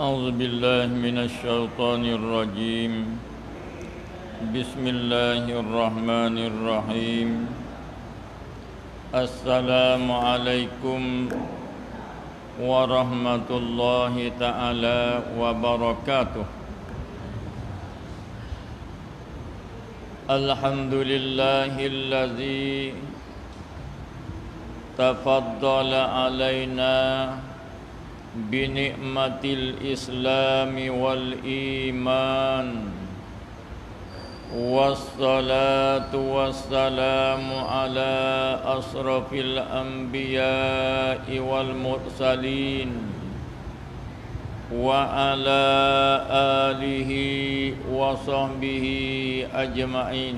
أعوذ بالله من الشيطان الرجيم. بسم الله الرحمن الرحيم. السلام عليكم ورحمة الله تعالى وبركاته. الحمد لله الذي تفضل علينا بنعمة الإسلام والإيمان، والصلاة والسلام على أشرف الأنبياء والمرسلين وعلى آله وصحبه أجمعين.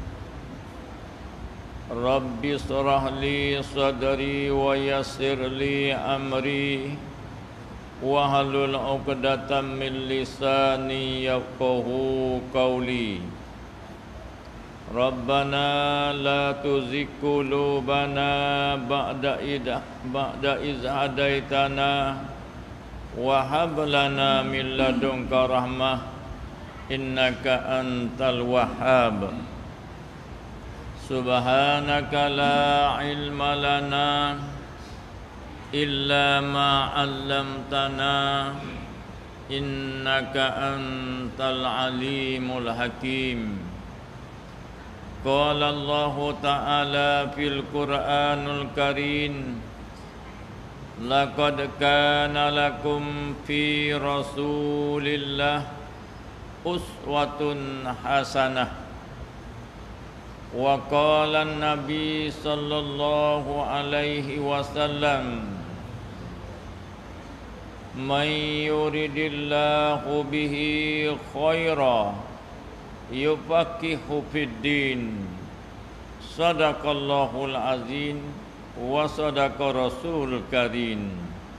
رب اشرح لي صدري ويسر لي أمري wahlul 'uqdatam min lisani yafqahu qawli. Rabbana la tuzigh qulubana ba'da idh hadaitana wa hab lana min ladunka rahmah innaka antal wahhab. Subhanaka la ilma lana illa ma 'allamtana innaka antal alimul hakim. Qala Allah ta'ala fil Qur'anul Karim, laqad kana lakum fi Rasulillah uswatun hasanah. Wa qala an-nabi sallallahu alaihi wasallam, man yuridillahu bihi khaira yufaqihu fid din. Sadaqallahul azim wa sadaqa rasul karim.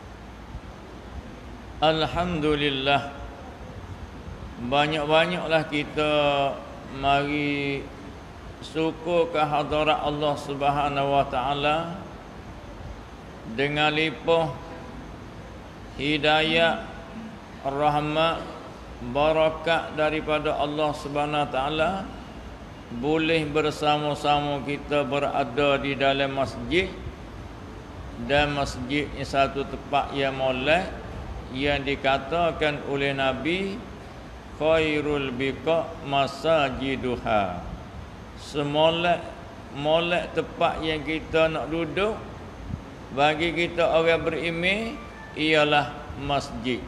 Alhamdulillah, banyak-banyaklah kita mari syukur ke hadirat Allah Subhanahu wa taala dengan limpah hidayah, rahmat, barakat daripada Allah Subhanahu wa taala, boleh bersama-sama kita berada di dalam masjid, dan masjid ini satu tempat yang molek yang dikatakan oleh Nabi, khairul biqa masajiduha. Molek tempat yang kita nak duduk bagi kita orang beriman ialah masjid.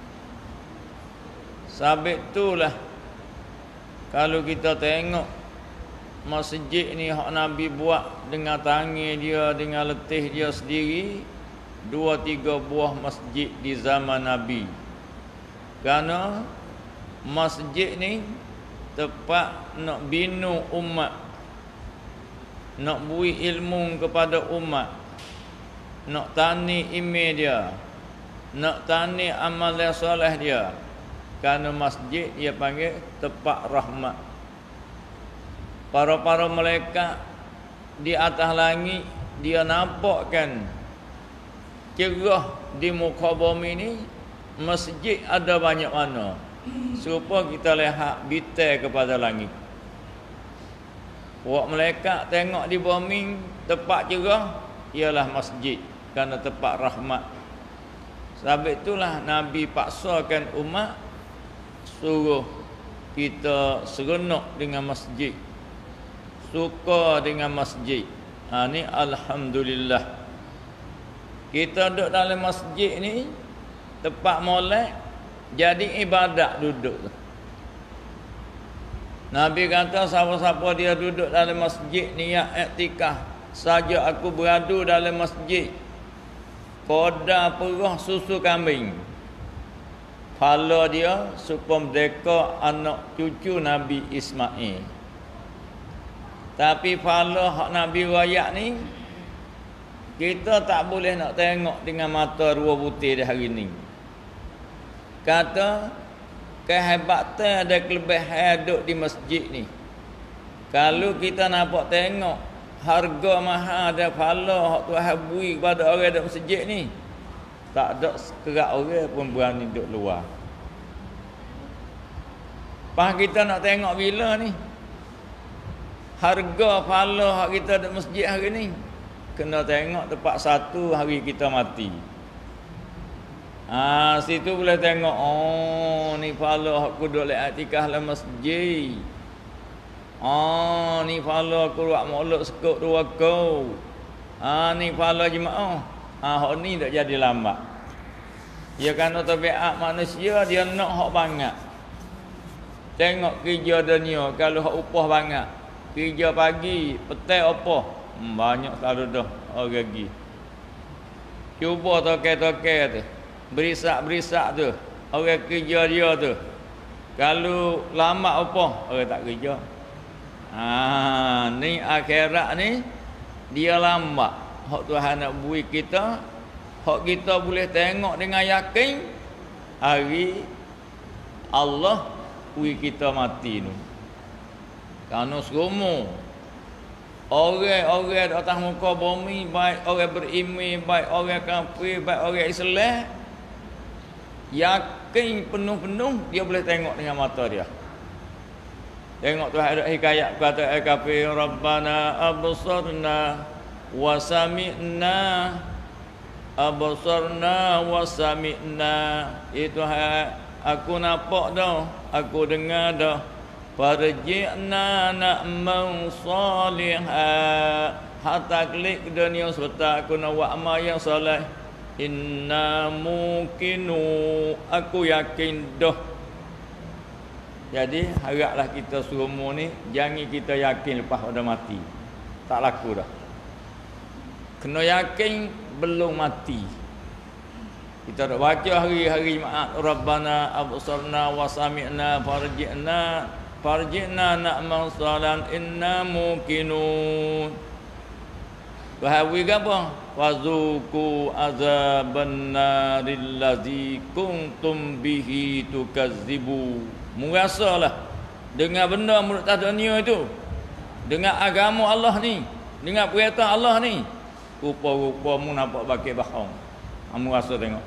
Sabit itulah kalau kita tengok masjid ni hak Nabi buat dengan tangan dia, dengan letih dia sendiri, 2-3 buah masjid di zaman Nabi. Kerana masjid ni tempat nak bina umat, nak beri ilmu kepada umat, nak tani iman dia, nak tani amal yang soleh dia. Kerana masjid dia panggil tempat rahmat. Para malaikat di atas langit dia nampakkan cerah di muka bumi ni, masjid ada banyak mana, supaya kita lihat bintang kepada langit. Wak malaikat tengok di bumi tempat cerah ialah masjid, kerana tempat rahmat. Sebab itulah Nabi paksakan umat suruh kita seronok dengan masjid, suka dengan masjid. Ni alhamdulillah. Kita duduk dalam masjid ni tempat molek, jadi ibadat duduk tu. Nabi kata siapa-siapa dia duduk dalam masjid niat iktikaf, saja aku beradu dalam masjid, koda perah susu kambing, pahala dia supaya merdeka anak cucu Nabi Ismail. Tapi pahala hak Nabi rakyat ni kita tak boleh nak tengok dengan mata dua butir di hari ni. Kata kehebatan ada kelebihan duduk di masjid ni. Kalau kita nampak tengok harga mahal dan pahala hak Tuhan beri kepada orang dalam masjid ni, Tak ada sekerat orang pun berani duduk luar. Pas kita nak tengok bila ni harga pahala hak kita di masjid hari ni, kena tengok tempat satu hari kita mati. Situ boleh tengok, oh ni pahala aku duduk iktikaf dalam masjid. Ni pahala aku buat maulud sekut 2 kau. Ni pahala jemaah. Hak ni tak jadi lambat. Ya kan tabiat manusia dia nak hak banyak. Tengok kerja dunia, kalau hak upah banyak, kerja pagi, petang apa? Banyak selalu dah orang pergi. Cuba tokai-tokai tu, berisak-berisak tu, orang kerja dia tu. Kalau lama apa? Orang tak kerja. Ni akhirat ni dia lambat. Hak Tuhan nak beri kita, hak kita boleh tengok dengan yakin hari Allah beri kita mati tu. Kerana semua orang-orang di atas muka bumi, baik orang beriman, baik orang kafir, baik orang Islam, yakin penuh-penuh dia boleh tengok dengan mata dia. Tengok Tuhan ada hikayat kata kafir, Rabbana absarna wa sami'na, absarna wa sami'na. Itu aku nampak dah, aku dengar dah. Farji'na na'mal salihah, hatta klik dunia serta aku nak buat amal yang soleh. Inna mukinu, aku yakin dah. Jadi haraplah kita semua ni jangan kita yakin lepas pada mati. Tak laku dah. Kena yakin belum mati. Kita dah baca hari-hari Jumaat, Rabbana absarna wa sami'na farji'na na'mal salihan inna muqinun. Bahawi apa? Wazuku azaban naril ladzi kuntum bihi tukazzibu. Merasalah dengan benda menurut dunia itu, dengan agama Allah ni, dengan perintah Allah ni, rupa-rupamu nampak bakit bohong. Kamu rasa tengok.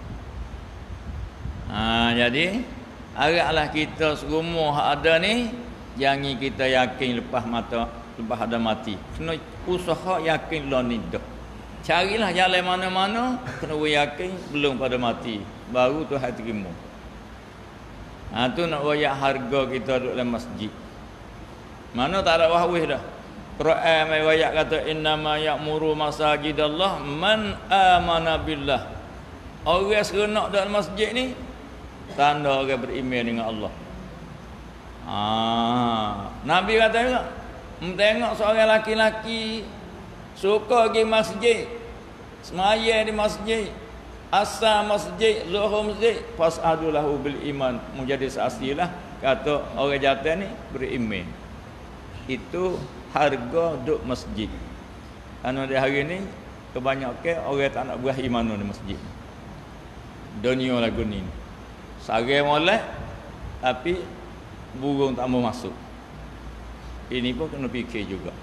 Jadi haraplah kita semua hak ada ni jangan kita yakin lepas ada mati. Kena usaha yakin lah ni dah. Carilah jalan mana-mana kena yakin belum pada mati, baru Tuhan terima. Tu nak royak harga kita duduk dalam masjid. Mana tak ada wahwih dah. Quran mai royak kata innama ya'muru masajidallah man amana billah. Orang seronok dalam masjid ni tanda orang beriman dengan Allah. Nabi kata juga, tengok seorang laki-laki suka pergi masjid, semaya di masjid, asal masjid, zuhur masjid, fas'adu lahu bil iman, menjadi saksilah kata orang jantan ni beriman. Itu harga duduk masjid. Kerana di hari ni kebanyakan orang tak nak beriman di masjid. Dunia lagu ni sarai molek tapi burung tak mau masuk. Ini pun kena fikir juga.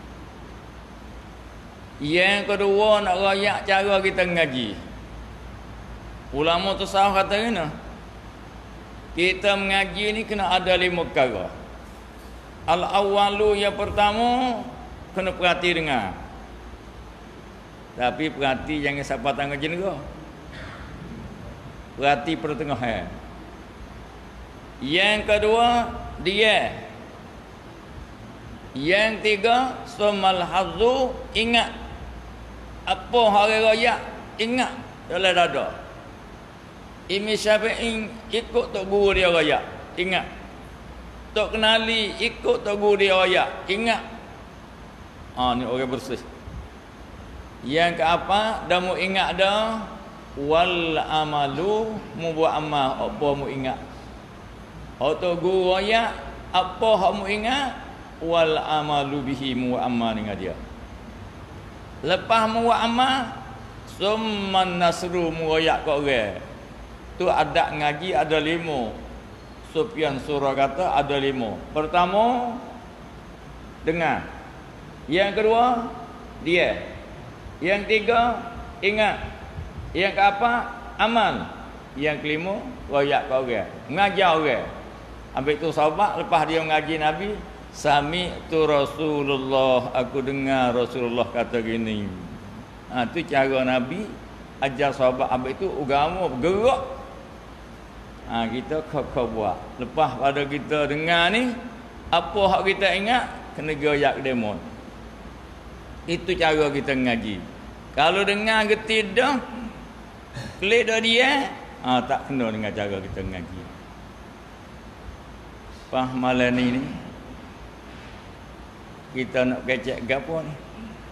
Yang kedua nak royak cara kita ngaji. Ulama tasawuf kata kena kita mengaji ni kena ada 5 perkara. Al-awwalu yang pertama kena perhati dengar. Tapi perhati jangan siapa tangga jenera. Perhati pertengahan. Yang kedua dia. Yang tiga sumal hazu, ingat apa hari raya, ingat dalam dada. Imam Syafi'i ikut tok guru dia raya, ingat. Tok kenali ikut tok guru dia raya, ingat. Ni orang bersih. Yang keapa dah mu ingat dah, wal amalu mu buat amal apa mu ingat. Tok guru raya apa hak mu ingat, wal amalu bihi mu amal dengan dia. Lepas mu amal summan nasru mu royak kat orang. Tu adat ngaji ada 5. Sufyan Surah kata ada 5. Pertama dengar. Yang kedua dia. Yang tiga ingat. Yang keempat Amal. Yang kelima, royak ke orang. Mengajar orang. Habis tu sahabat, lepas dia mengaji Nabi, sami'tu Rasulullah, aku dengar Rasulullah kata gini. Tu cara Nabi ajar sahabat. Habis tu agama bergerak. Kita kau buat. Lepas pada kita dengar ni, apa hak kita ingat, kena goyak demon. Itu cara kita ngaji. Kalau dengar getih dah, klik dah dia, tak kena dengan cara kita ngaji. Pas malam ni kita nak kecek gapo ni?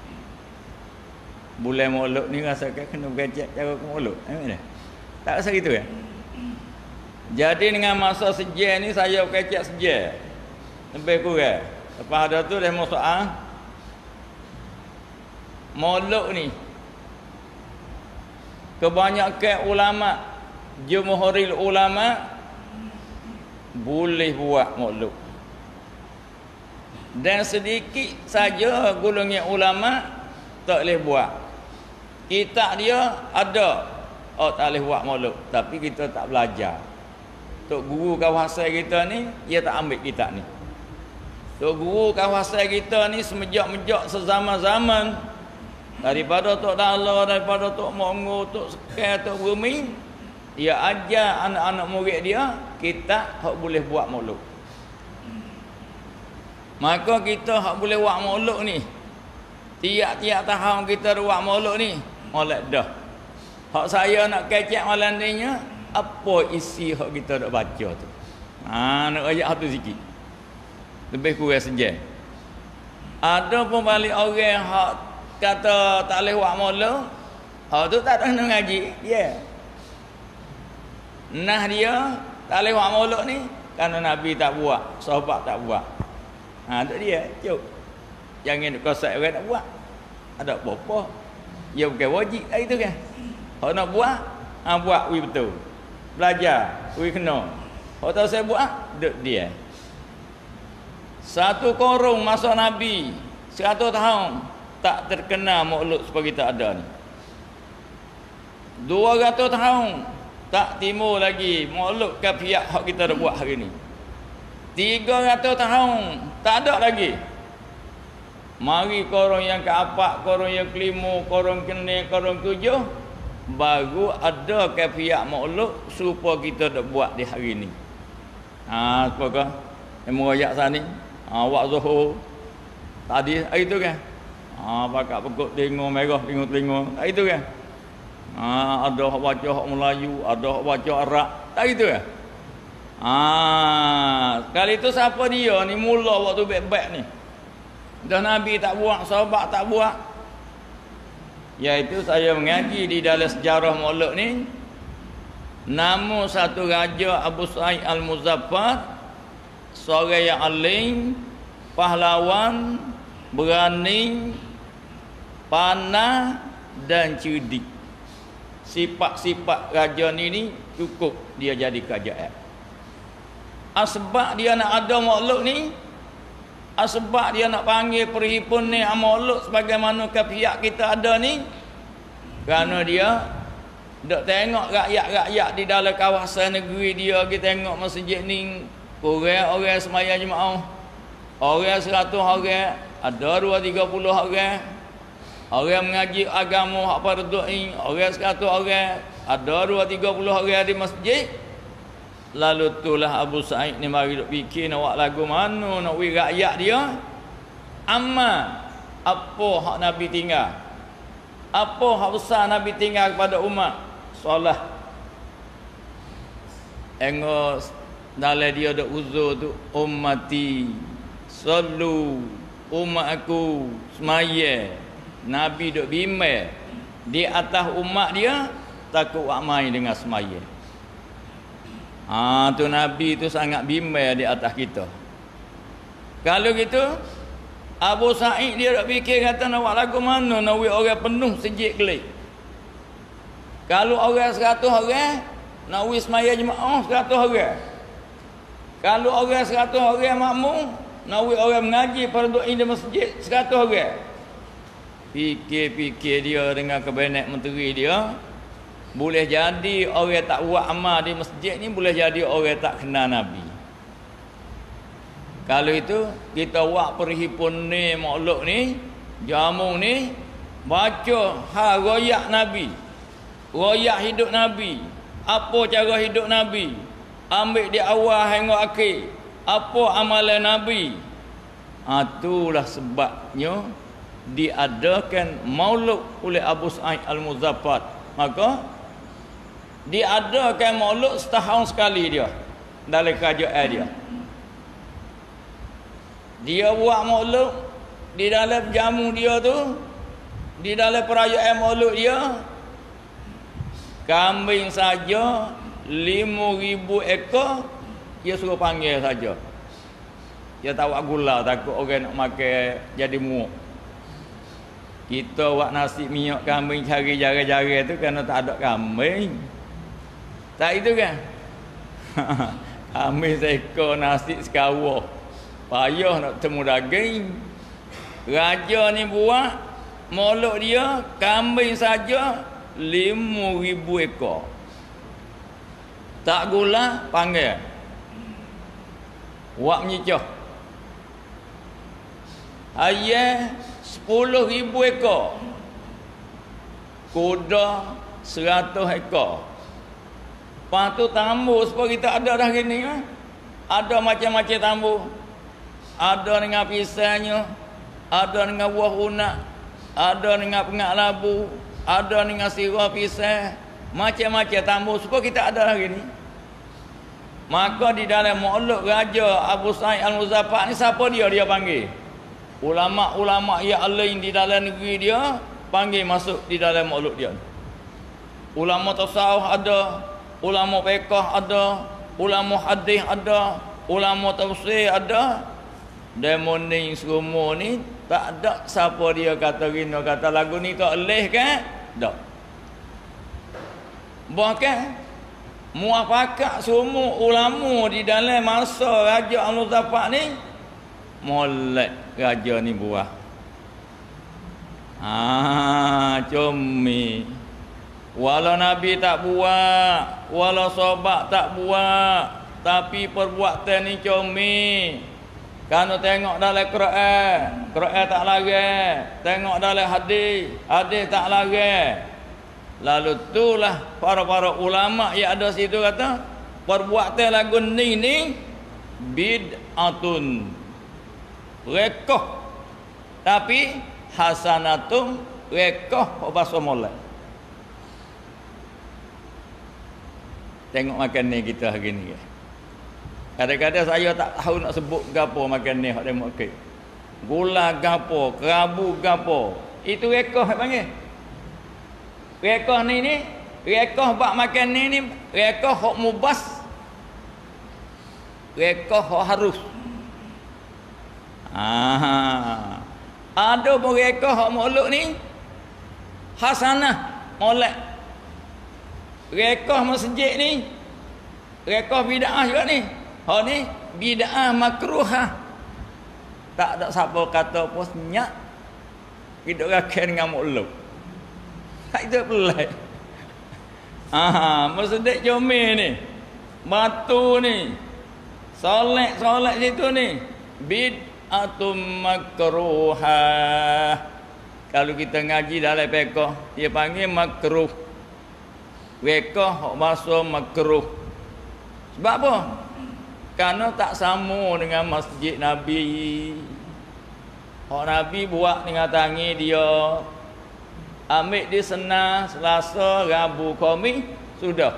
Bulan Maulud ni rasakan kena kecek cara Maulud. Tak rasa gitu ya? Jadi dengan masa sejen ni saya kecek sejen. Lebih kurang. Lepas ada tu dia mau soal Maulud ni. Kebanyakan ulama, jumhurul ulama boleh buat maulud. Dan sedikit saja golongan ulama tak boleh buat. Kitab dia ada, tak boleh buat maulud, tapi kita tak belajar. Tok guru kawasan kita ni, dia tak ambil kitab ni. Tok guru kawasan kita ni semejak-mejak sezaman-zaman, daripada Tok Dala, daripada Tok Mongo, Tok Sekar, Tok Bumi, dia ajar anak-anak murid dia kitab hak boleh buat maulud. Maka kita hak boleh buat maulud ni, tiap-tiap tahun kita buat maulud ni, molek dah. Hak saya nak kecek malam ni nya, apa isi hak kita nak baca tu. Nak ayat satu sikit. Lebih kurang sejam. Ada pun balik orang hak kata tak boleh buat maulud, hak tu tak ada ngaji. Nah dia tak boleh buat maulud ni kerana Nabi tak buat, sahabat tak buat. Tu dia, cuk. Jangan kosak orang nak buat. Ada apa-apa. Ya bukan wajib itu kan. Hak nak buat, buat we betul. Belajar, we kena. Hak tak saya buat, duk dia. Satu korong masa Nabi 100 tahun tak terkena maulud seperti kita ada ni. 200 tahun tak timbul lagi maulud ke pihak hak kita dah buat hari ni. 300 tahun tak ada lagi. Mari korong yang keempat, korong yang kelima, korong keenam, korong ketujuh, baru ada ke pihak maulud supaya kita dah buat di hari ni. Apakah yang merayak sana ni? Awak Zuhur tadi hari tu kan, pakat pekut telinga merah, telinga hari tu kan. Ada hak baca hak Melayu, ada hak baca Arab, tak gitu kan. Kali tu siapa dia ni mula waktu baik-baik ni. Dah Nabi tak buat, sahabat tak buat. Iaitu saya mengaji di dalam sejarah maulud ni, nama satu raja Abu Sa'id Al-Muzaffar, seorang yang alim, pahlawan, berani, panah dan cerdik. Sifat-sifat raja ni cukup dia jadi kerajaan. Sebab dia nak ada maulud ni, sebab dia nak panggil perhimpunan ni maulud sebagaimana ke pihak kita ada ni, kerana dia dok tengok rakyat-rakyat di dalam kawasan negeri dia, kita tengok masjid ni orang sembahyang jemaah, orang 100 orang, ada 230 orang. Orang mengaji agama hak fardu ni, orang 100 orang, ada 230 orang di masjid. Lalu itulah Abu Sa'id ni mari duk fikir nak buat lagu mana nak wi rakyat dia. Amal apa hak Nabi tinggal? Apa hak besar Nabi tinggal kepada umat? Solat. Engos dalam dia ada uzur tu, ummati sallu, umat aku semaya. Nabi duk bimbang di atas umat dia, takut buat main dengan semaya. Tu Nabi tu sangat bimbang di atas kita. Kalau gitu Abu Sa'id dia duk fikir kata nak buat lagu mana nak buat orang penuh sejid kelik. Kalau orang 100 orang nak buat semaya jemaah 100 orang. Kalau orang 100 orang makmum nak buat orang mengaji fardu di masjid 100 orang. Fikir-fikir dia dengan kabinet menteri dia, Boleh jadi orang tak buat amal di masjid ni boleh jadi orang tak kenal Nabi. Kalau itu kita buat perhipun ni makhluk ni, jamu ni, baca royak Nabi, royak hidup Nabi, apa cara hidup Nabi, ambil di awal hingga akhir, apa amalan Nabi. Itulah sebabnya diadakan maulud oleh Abu Sa'id Al-Muzaffar. Maka diadakan maulud setahun sekali dia dalam kerajaan dia. Dia buat maulud di dalam jamu dia tu, di dalam perayaan maulud dia, kambing saja 5,000 ekor dia suruh panggil saja. Dia tak buat gula, takut orang nak makan jadi muak. Kita buat nasi minyak kambing cari jari-jari tu kerana tak ada kambing. Tak itu kan? Kambing seekor, nasi sekawah. Payah nak temu daging. Raja ni buat maulud dia, kambing saja 5,000 ekor. Tak gula, panggil. Wak menyicah. Ayah 10,000 ekor. Kuda 100 ekor. Lepas tu tambu supaya kita ada dah gini kan? Ada macam-macam tambu. Ada dengan pisangnya, ada dengan buah unak, ada dengan pengak labu, ada dengan sirah pisang, macam-macam tambu supaya kita ada lagi ni. Maka di dalam maulud Raja Abu Sa'id Al-Muzaffar ni siapa dia panggil? Ulama-ulama yang lain di dalam negeri dia panggil masuk di dalam maulud dia. Ulama tasawuf ada, ulama fiqh ada, ulama hadis ada, ulama tafsir ada. Demoning semua ni tak ada siapa dia kata gini, kata lagu ni tak leh kan? Tak. Bahkan muafakat semua ulama di dalam masa Raja Al-Muzaffar ni molek raja ni buah. Cumi. Walau Nabi tak buat, walau sahabat tak buat, tapi perbuatan ni cumi. Kalau tengok dalam Quran, Quran tak larang. Tengok dalam hadis, hadis tak larang. Lalu itulah para ulama yang ada situ kata, perbuatan lagu ni bid'atun. Rekoh. Tapi hasanatun rekoh bahasa molek. Tengok makan ni kita hari ni. Kadang-kadang saya tak tahu nak sebut gapo makan ni hak demo kek. Gula gapo, kerabu gapo. Itu rekoh panggil. Rekoh ni rekoh bak makan ni rekoh hak mubas. Rekoh hak harus. Ada pun rekoh hak maulud ni hasanah molek. Rekoh masjid ni rekoh bid'ah juga ni. Oh ni bid'ah makruhah. Tak ada siapa kata apa senyak hidup rakan dengan maulud. Tak itu pelik. Masjid Jomil ni, batu ni, solat situ ni bid'atum makruhah. Kalau kita ngaji dalam fiqh, dia panggil makruh. Fiqh hak bahasa makruh. Sebab apa? Kerana tak sama dengan masjid Nabi. Hak Nabi buat dengan tangi dia. Ambil di Senin, Selasa, Rabu, Khamis, sudah.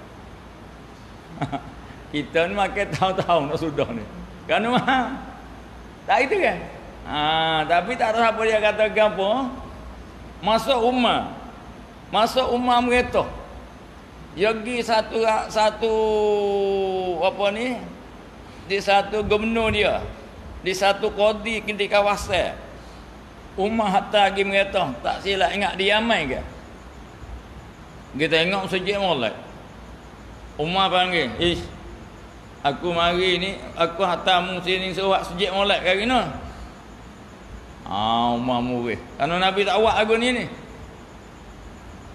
Kita ni makan tahun-tahun nak sudah ni. Kerana mahal. Tak itu kan? Tapi tak ada siapa dia kata apa. Masuk rumah mereka. Dia pergi satu apa ni? Di satu gubernur dia, di satu kodi di kawasan Umar Hatta pergi mereka, tak silap ingat dia Yaman ke? Kita tengok masjid molek. Umar panggil, aku mari ni, aku hantar sini suruh masjid molek kali ni. Umar murih. Kerana Nabi tak buat lagu ni.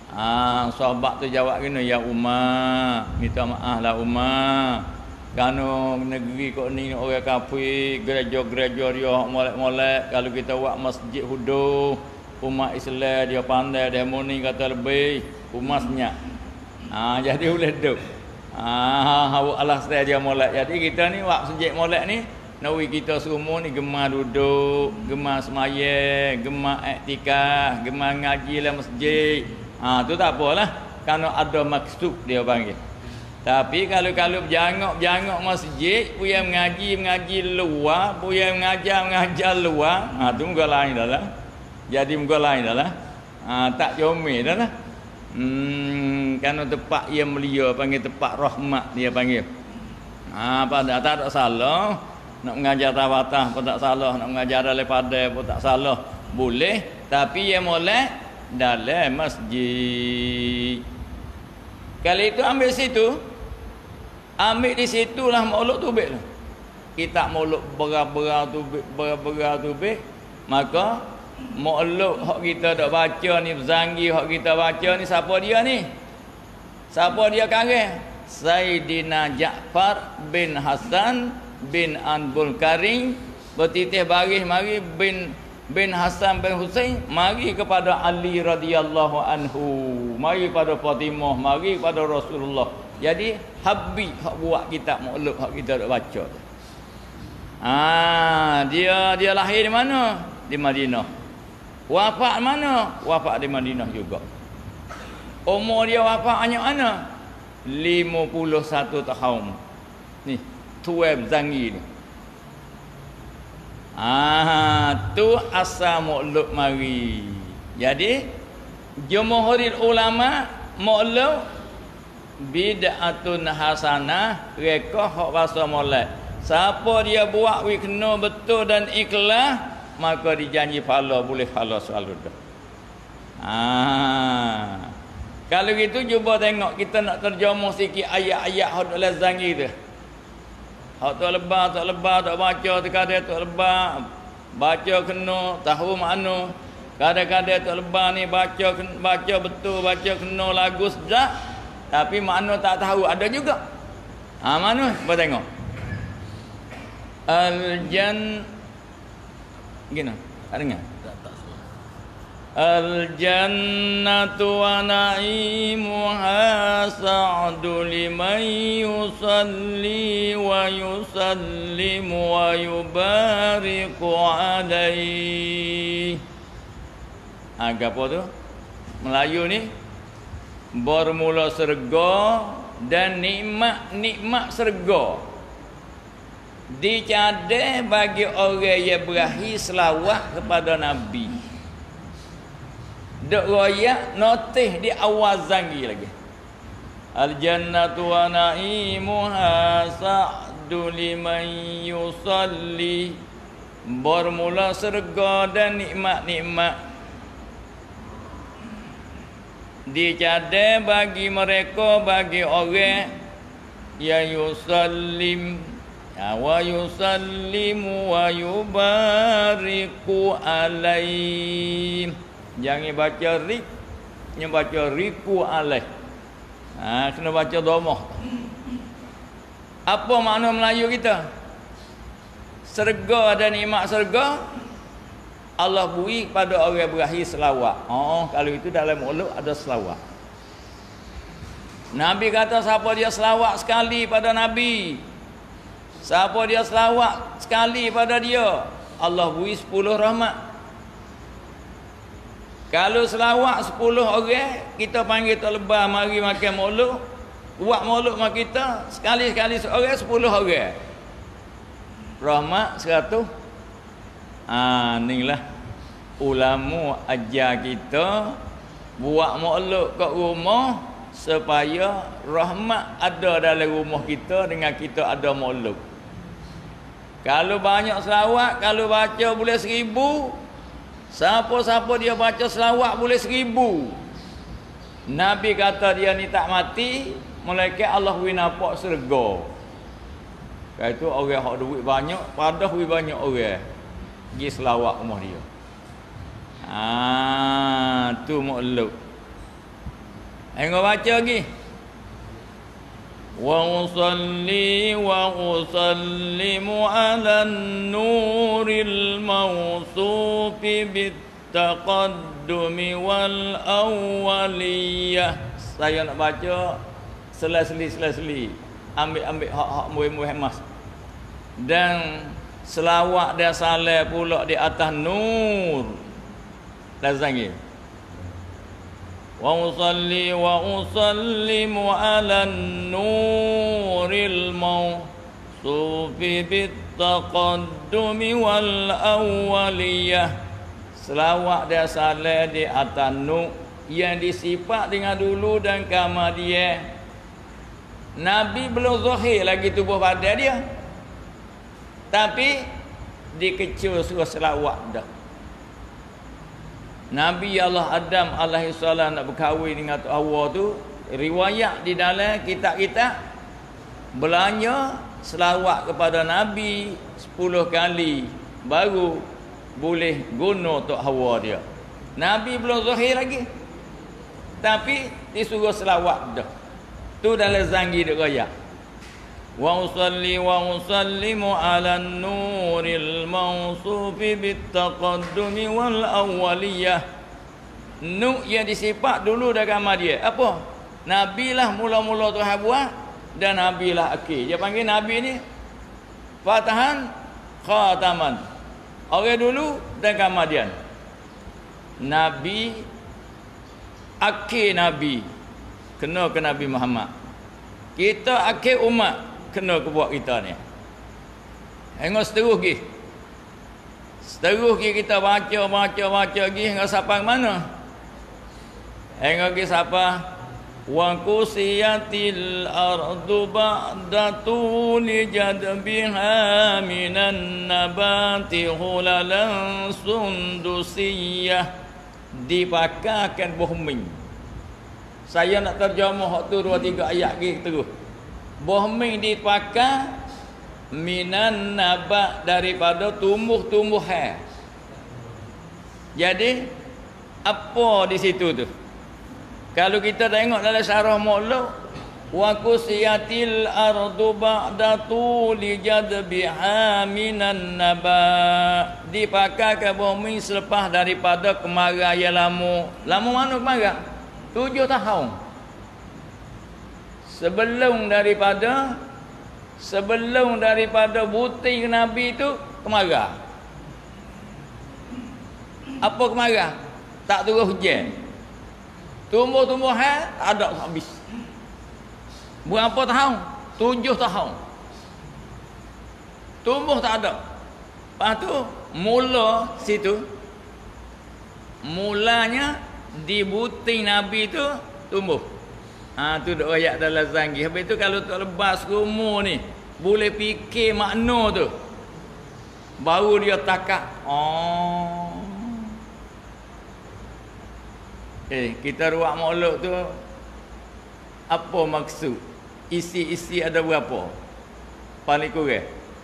Sahabat tu jawab gini, ya Umar, minta maaf lah Umar. Kerana negeri kau ni orang kafir, gereja-gereja dia molek-molek. Kalau kita buat masjid huduh, umat Islam dia pandai, dia muni kata lebih umasnya. Jadi boleh duduk. Allah setia dia molek. Jadi kita ni buat masjid molek ni, nawi kita semua ni gemar duduk, gemar semayang, gemar iktikaf, gemar ngaji dalam masjid. Tu tak apalah, kerana ada maksud dia panggil. Tapi kalau berjangok masjid, punya mengaji luar, punya mengajar luar, tu muka lain dah lah. Jadi muka lain dah lah. Tak comel dah lah. Kerana tempat yang mulia panggil tempat rahmat dia panggil. Pada tak ada salah. Nak mengajar tawatah pun tak salah, nak mengajar dalam padai pun tak salah. Boleh, tapi yang molek dalam masjid. Kalau itu ambil situ, ambil di situlah maulud tu baik. Kita maulud berapa tu baik, maka maulud hak kita dak baca ni Zangi, hak kita baca ni siapa dia ni? Siapa dia karang? Saidina Ja'far bin Hasan bin Anbul Karim bertitih baris mari bin Hasan bin Husain mari kepada Ali radhiyallahu anhu, mari pada Fatimah, mari pada Rasulullah. Jadi Habib hak buat kitab maulud hak kita dak baca. Dia lahir di mana? Di Madinah. Wafat mana? Wafat di Madinah juga. Umur dia wafat hanya mana? 51 tahun. Ni Tuan Zangi ni. Tu asal maulud mari. Jadi jumhurul ulama maulud bid'atun hasanah, reka hak bahasa molek. Siapa dia buat wi kena betul dan ikhlas, maka dijanji pahala, boleh pahala selalu dah. Kalau gitu cuba tengok, kita nak terjemah sikit ayat-ayat hak dalam Zangi tu. Hak tu lebar tak baca, terkadang tu lebar baca kena tahu makna. Kadang-kadang tu lebar ni baca betul, baca kena lagu sedap, tapi makna tak tahu, ada juga. Mana? Cuba tengok. Gini, tak dengar? Al-jannatu wa na'imuha sa'du liman yusalli wa yusallimu wa yubariku alaih. Apa tu? Melayu ni bermula syurga dan nikmat syurga dicadai bagi orang yang berakhir selawat kepada Nabi. Dok royak notis di awal Zangi lagi. Al-jannatu wa na'imuha sa'du liman yusalli. Bermula syurga dan nikmat-nikmat dicadai bagi mereka, bagi orang yang yusallim wa yusallimu wa yubariku alaih. Jangan baca rik, yang baca riku alaih. Kena baca domah. Apa makna Melayu kita? Syurga dan nikmat syurga Allah beri pada orang berakhir selawat. Kalau itu dalam maulud ada selawat. Nabi kata siapa dia selawat sekali pada Nabi, siapa dia selawat sekali pada dia, Allah beri 10 rahmat. Kalau selawat 10 orang, kita panggil tak lebar mari makan maulud, buat maulud mak kita, sekali-sekali seorang 10 orang. Rahmat 100. Inilah ulama ajar kita buat maulud kat rumah supaya rahmat ada dalam rumah kita dengan kita ada maulud. Kalau banyak selawat, kalau baca boleh 1000, siapa-siapa dia baca selawat boleh 1000. Nabi kata dia ni tak mati, malaikat Allah wi nampak syurga. Kalau itu orang hak duit banyak, pada wi banyak orang pergi selawat rumah dia. Tu maulud. Hingga baca lagi. Wa usalli wa usallimu ala nuril mawsufi bitaqaddumi wal awwaliyah. Saya nak baca selesli. Ambil hak-hak muhim-muhim mas. Dan selawat dan salam pula di atas nur. Lazangi. Wa usalli wa usallimu ala nuril mawsufi bitaqaddumi wal awwaliyah. Selawat dan salam di atas nur yang disifat dengan dulu dan kemudian. Nabi belum zahir lagi tubuh badan dia. Tapi dikecil suruh selawat dah. Nabi Allah Adam alaihi salam nak berkahwin dengan Tok Hawa tu, riwayat di dalam kitab-kitab belanja selawat kepada Nabi 10 kali baru boleh guna Tok Hawa dia. Nabi belum zahir lagi. Tapi disuruh selawat dah. Tu dalam zangi dia raya. Wa usalli wa usallimu ala nuril mawsufi bitaqaddumi wal awwaliyah. Nur yang disifat dulu dah gambar dia. Apa? Nabi lah mula-mula Tuhan buat dan Nabi lah akhir. Dia panggil Nabi ni Fatahan Khataman. Orang dulu dan kemudian Nabi akhir Nabi kena ke Nabi Muhammad. Kita akhir umat kena ke buat kita ni. Hingga seterus kita baca lagi hingga sampai mana? Hingga ke siapa? Wa kusiyatil ardu ba'da tuli jadbiha minan nabati hulalan sundusiyah. Dipakarkan bumi. Saya nak terjemah hak tu 2-3 ayat lagi terus. Bumi dipakar minan nabat daripada tumbuh-tumbuhan. Jadi apa di situ tu? Kalau kita tengok dalam syarah Mu'allaq, wa kusiyatil ardu ba'da tuli jadbiha minan nabat. Dipakarkan bumi selepas daripada kemarau yang lama. Lama mana kemarau? 7 tahun. Sebelum daripada buting Nabi itu kemarau. Apa kemarau? Tak turun hujan. Tumbuh-tumbuhan tak ada habis. Berapa tahun? 7 tahun. Tumbuh tak ada. Lepas tu mula situ. Mulanya di buting Nabi itu tumbuh. Tu dok ayat dalam zangi. Habis tu kalau tak lepas rumah ni, boleh fikir makna tu. Baru dia takak. Kita ruak Mu'allaq tu apa maksud? Isi-isi ada berapa? Paling kurang.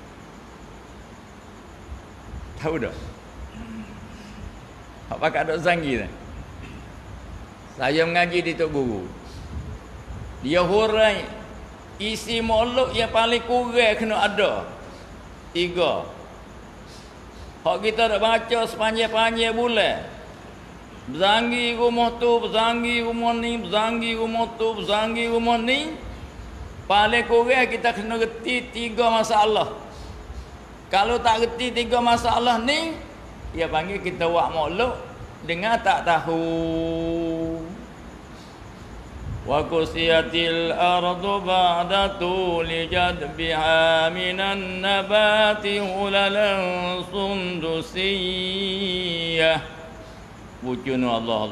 Tahu tak? Hak pakat dok zangi dah. Saya mengaji di Tok Guru. Dia hurai isi Mu'allaq yang paling kurang kena ada 3. Hak kita nak baca sepanjang-panjang bulan. Bezangi rumah tu, bezangi rumah ni, bezangi rumah tu, bezangi rumah ni. Paling kurang kita kena reti 3 masalah. Kalau tak reti 3 masalah ni, dia panggil kita buat Mu'allaq dengan tak tahu. Wa kusiyatil ardu ba'da tuli jadbiha minan nabati hulalan sundusiyah. Wujudnya Allah.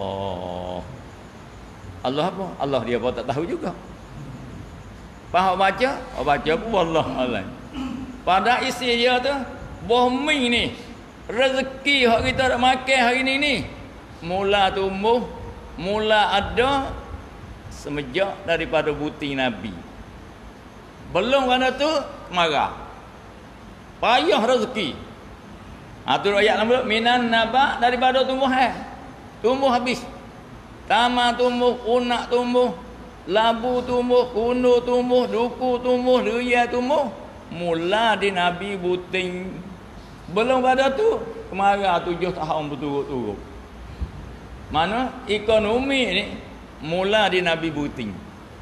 Allah apa? Allah dia pun tak tahu juga. Faham baca? Baca pun Allah. Pada isi dia tu, bumi ni, rezeki hak kita nak makan hari ni, mula tumbuh, mula ada semenjak daripada buting Nabi. Belum mana tu marah. Payah rezeki. Tu ayat nombor minan naba daripada tumbuhan. Tumbuh habis. Tamar tumbuh, unak tumbuh, labu tumbuh, kundu tumbuh, duku tumbuh, raya tumbuh. Mula di Nabi buting. Belum pada tu, kemarin 7 tahun berturut-turut. Mana ekonomi ni mula di Nabi buting.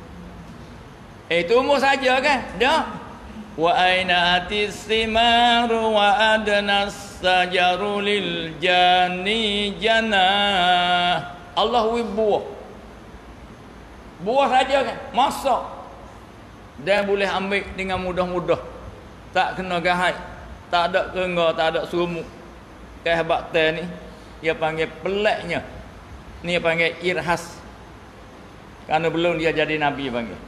Tumbuh saja kan? Dah. Wa aina atisimaru wa adnas sajaru lil jani jannah. Allah buah. Buah saja kan? Masak. Dan boleh ambil dengan mudah-mudah. Tak kena gahat. Tak ada kerengga, tak ada serumuk. Kehebak ni, dia panggil peliknya. Ni dia panggil irhas. Kerana belum dia jadi Nabi panggil.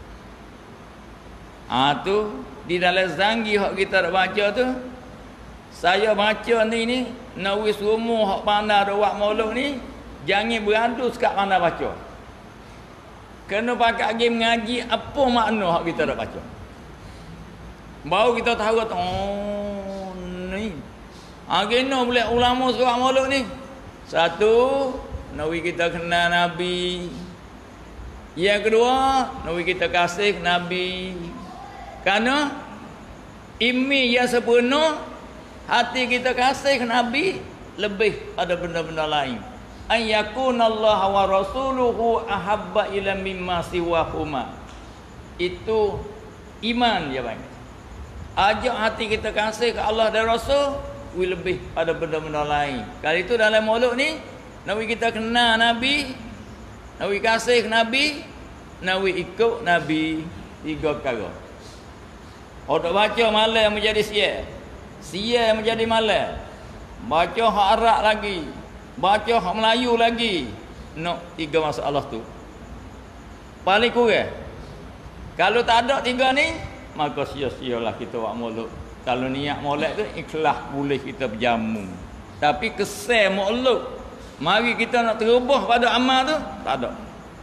Tu di dalam Zanggi hak kita dah baca tu, saya baca ni nawi semua hak pandai dak buat maulud ni jangan beradu sekat pandai baca. Kena pakai pergi mengaji apa makna hak kita dak baca. Baru kita tahu ni. Kena boleh ulama surat maulud ni. Satu, nawi kita kenal Nabi. Yang kedua, nawi kita kasih Nabi. Karena imi yang sepenuh hati kita kasih ke Nabi lebih pada benda-benda lain. An yakunallahu wa rasuluhu ahabba ila mimma siwahuma. Itu iman dia panggil. Ajak hati kita kasih ke Allah dan Rasul lebih pada benda-benda lain. Kali itu dalam maulud ni nawi kita kenal Nabi, nawi kasih ke Nabi, nawi ikut Nabi. 3 perkara. Orang baca malam menjadi sial. Sial menjadi malam. Baca hak Arab lagi. Baca hak Melayu lagi. 3 masalah tu. Paling kurang. Kalau tak ada 3 ni, maka sia-sialah kita buat maulud. Kalau niat maulud tu ikhlas boleh kita berjamu. Tapi kesan maulud, mari kita nak terubah pada amal tu, tak ada.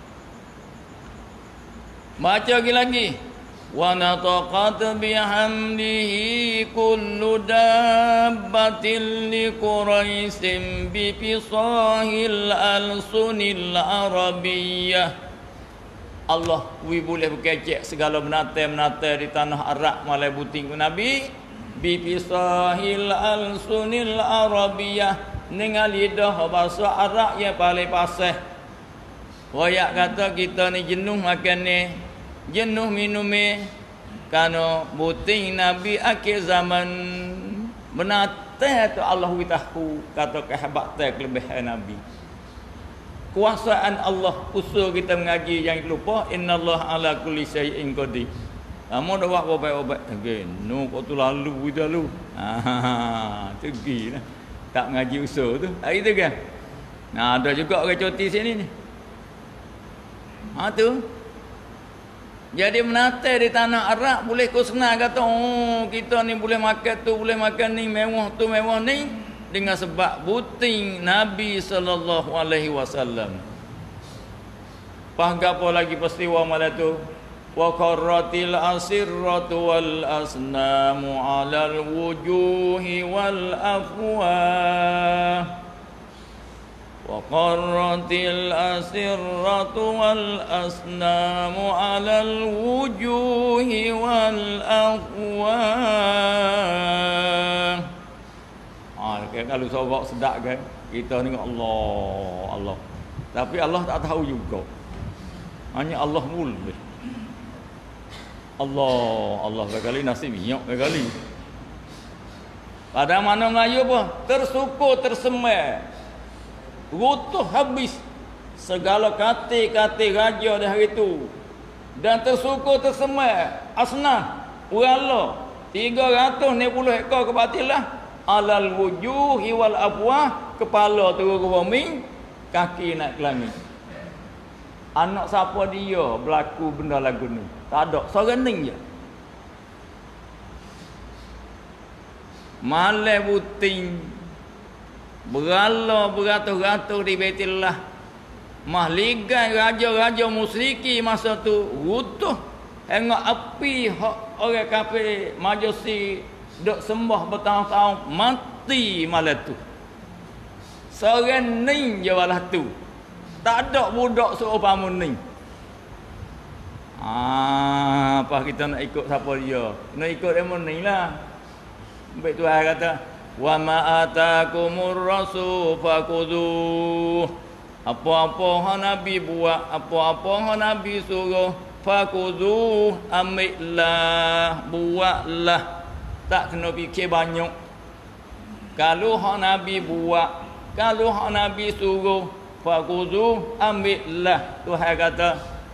Baca lagi. Wa nataqat bihamdihi kullu dabbatin li quraisin bi fisahil alsunil arabiyyah. Allah boleh berkecek segala binatang-binatang di tanah Arab malai buting ku Nabi bi fisahil alsunil arabiyyah, dengan lidah bahasa Arab yang paling fasih. Royak kata kita ni jenuh makan ni, jenuh minum ni, kerana buting Nabi akhir zaman. Binatang tu Allah tahu kata kehebatan kelebihan Nabi. Kuasaan Allah usul kita mengaji, jangan lupa innallaha ala kulli syai'in qadir. Kamu dah buat obat-obat again. No kau tu lalu dah lu. Tegilah. Tak mengaji usul tu. Hari tu kan. Nah, ada juga orang cuti sini ni. Tu. Jadi menata di tanah Arab boleh kau senang kata, kita ni boleh makan tu, boleh makan ni, mewah tu, mewah ni, dengan sebab buting Nabi sallallahu alaihi wasallam. Apa lagi peristiwa malam tu? Wa qarratil asirratu wal asnamu 'alal wujuhi wal afwah. Wa qarratil asirratu wal asnamu 'alal wujuhi wal afwah. Kalau sorak sedap kan, kita ni Allah, Allah. Tapi Allah tak tahu juga. Hanya Allah boleh. Allah berkali nasi minyak berkali. Pada mana Melayu apa? Tersukur, tersemai. Rutuh habis segala kata-kata raja dah hari itu. Dan tersukur, tersemai. Asnah, urala 360 ekor kebatilah. Alal wujuhi wal afwah, kepala turun ke bumi, kaki naik ke langit. Anak siapa dia berlaku benda lagu ni? Tak ada, seorang ni je. Malai buting berala beratus-ratus di Baitillah. Mahligai raja-raja musyriki masa tu rutuh. Hingga api orang kafir Majusi dok sembah bertahun-tahun mati malam tu. Seorang ni je walah tu. Tak ada budak seumpama ni. Apa kita nak ikut siapa dia? Nak ikut demo ni lah. Baik Tuhan kata, wa ma atakumur rasul fakhuduh. Apa-apa hang Nabi buat, apa-apa hang Nabi suruh, fakhuduh, ambillah, buatlah. Tak kena fikir banyak. Kalau hang Nabi buat, kalau hang Nabi suruh, fakhuduh, ambillah. Tuhan kata,